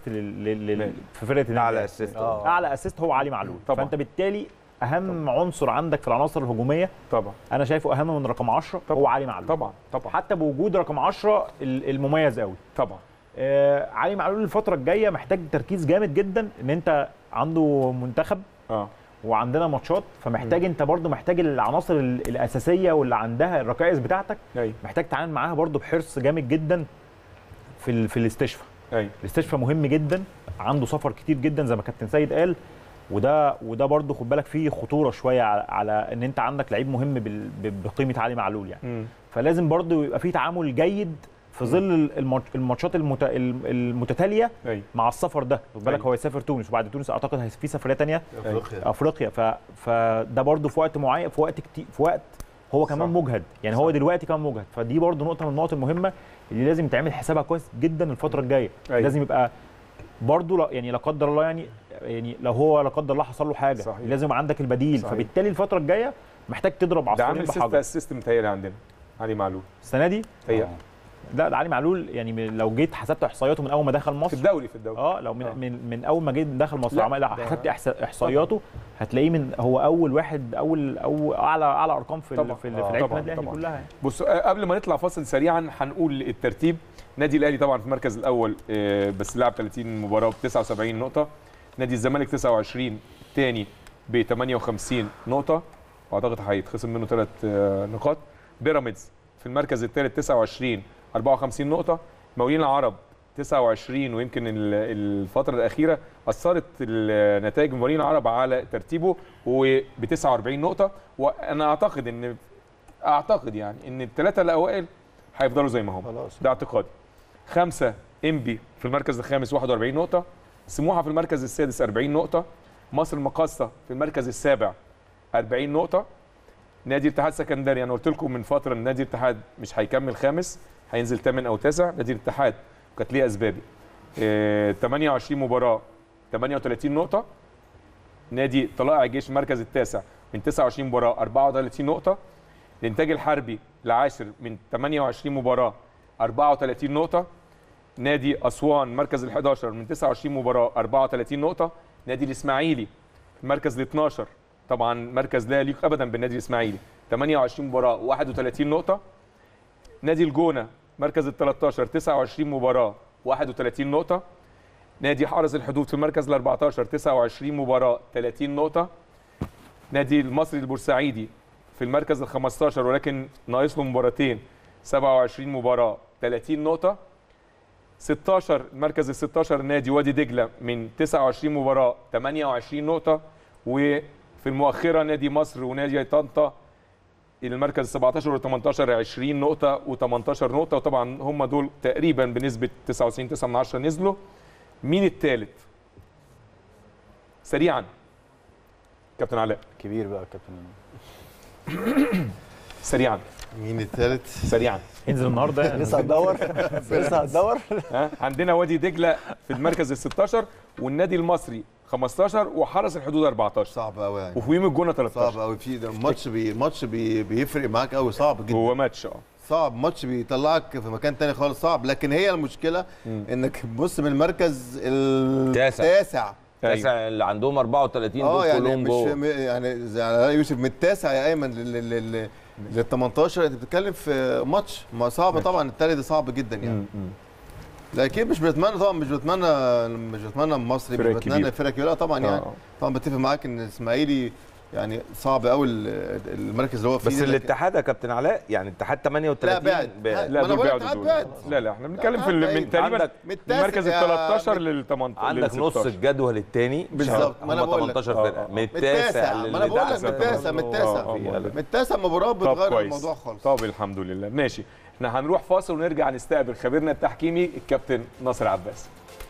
D: في فرقه النادي. اعلى اسيست هو علي معلول. فانت بالتالي اهم عنصر عندك في العناصر الهجوميه
A: طبعا
D: انا شايفه اهم من رقم 10 هو علي معلول.
A: طبعا
D: حتى بوجود رقم 10 المميز قوي.
A: طبعا
D: علي معلول الفتره الجايه محتاج تركيز جامد جدا، ان انت عنده منتخب وعندنا ماتشات، فمحتاج انت برضو محتاج العناصر الاساسيه واللي عندها الركائز بتاعتك محتاج تتعامل معاها برضو بحرص جامد جدا في الاستشفاء. الاستشفاء مهم جدا، عنده سفر كتير جدا زي ما كابتن سيد قال. وده برضه خد بالك فيه خطوره شويه على ان انت عندك لعيب مهم بقيمه علي معلول يعني. فلازم برضه يبقى فيه تعامل جيد في ظل الماتشات المتتاليه مع السفر ده. خد بالك هو يسافر تونس، وبعد تونس اعتقد في سفريه ثانيه افريقيا. فده برضه في وقت معين، في وقت هو كمان مجهد يعني. هو دلوقتي كمان مجهد، فدي برضه نقطه من النقط المهمه اللي لازم يتعمل حسابها كويس جدا الفتره الجايه. لازم يبقى برضه يعني لا قدر الله يعني لو هو لا قدر الله حصل له حاجه صحيح. لازم يبقى عندك البديل. صحيح. فبالتالي الفتره الجايه محتاج تضرب عصفورين بحجر.
A: ده عامل السيستم متهيألي عندنا علي معلول
D: السنه دي. لا ده علي معلول يعني لو جيت حسبت احصائياته من اول ما دخل مصر
A: في الدوري
D: لو من اول ما جيت دخل مصر حسبت احصائياته هتلاقيه من هو اول واحد او اعلى ارقام في لعيبه النادي الاهلي كلها يعني.
A: بص قبل ما نطلع فاصل سريعا هنقول الترتيب. النادي الاهلي طبعا في المركز الاول بس لعب 30 مباراه ب 79 نقطه. نادي الزمالك 29 ثاني ب 58 نقطه، واعتقد هيتخصم منه 3 نقاط. بيراميدز في المركز الثالث 29 54 نقطة. مقاولين العرب 29، ويمكن الفترة الأخيرة أثرت النتائج مقاولين العرب على ترتيبه وب 49 نقطة. وأنا أعتقد يعني إن الثلاثة الأوائل هيفضلوا زي ما هم، ده اعتقادي. 5 إنبي في المركز الخامس 41 نقطة. سموحة في المركز السادس 40 نقطة. مصر المقاصة في المركز السابع 40 نقطة. نادي الاتحاد سكندري انا قلت لكم من فتره ان نادي الاتحاد مش هيكمل خامس، هينزل 8 او 9. نادي الاتحاد كانت ليه اسبابي 28 مباراه 38 نقطه. نادي طلائع الجيش المركز التاسع من 29 مباراه 34 نقطه. الانتاج الحربي العاشر من 28 مباراه 34 نقطه. نادي اسوان المركز ال11 من 29 مباراه 34 نقطه. نادي الاسماعيلي المركز ال12 طبعا مركز لا يليق ابدا بالنادي الاسماعيلي 28 مباراه 31 نقطه. نادي الجونه مركز ال13 29 مباراه 31 نقطه. نادي حرس الحدود في المركز ال14 29 مباراه 30 نقطه. نادي المصري البورسعيدي في المركز ال15 ولكن ناقص له مباراتين 27 مباراه 30 نقطه. 16 المركز ال16 نادي وادي دجله من 29 مباراه 28 نقطه. وفي المؤخره نادي مصر ونادي طنطا المركز 17 و18 20 نقطه و18 نقطه، وطبعا هم دول تقريبا بنسبه 99.9 نزلوا. مين الثالث؟ سريعا كابتن علاء.
E: كبير بقى كابتن.
A: سريعا
B: مين الثالث؟
A: سريعا
D: انزل النهارده يعني.
E: لسه هتدور
A: عندنا وادي دجله في المركز ال16 والنادي المصري 15 وحرس الحدود 14.
B: صعب قوي يعني.
A: وفي يوم الجونه 13.
B: صعب قوي في ماتش بيفرق معاك قوي، صعب جدا.
A: هو ماتش
B: صعب، ماتش بيطلعك في مكان تاني خالص، صعب. لكن هي المشكله انك تبص من المركز التاسع
C: اللي عندهم 34 دول
B: يعني
C: كلهم جوه.
B: يعني زي يوسف من التاسع يا ايمن لل 18 انت بتتكلم في ماتش صعب طبعا. التالي ده صعب جدا يعني. لا اكيد مش بتمنى طبعا، مش بتمنى مصري، مش بتمنى فرقه كبيره. لا طبعا يعني طبعا بتفق معاك ان الاسماعيلي يعني صعب قوي المركز اللي هو فيه.
C: بس الاتحاد يا كابتن علاء يعني الاتحاد 38
B: لا بعد.
A: لا دول بعد. لا احنا بنتكلم في من تقريبا المركز ال13 لل 18.
C: عندك نص الجدول الثاني
B: بالظبط. ما انا بقول لك
C: 18 فرقه من التاسع
B: ما انا بقول لك من التاسع مباراه بتغير الموضوع خالص.
A: طب الحمد لله ماشي. احنا هنروح فاصل ونرجع نستقبل خبيرنا التحكيمي الكابتن ناصر عباس.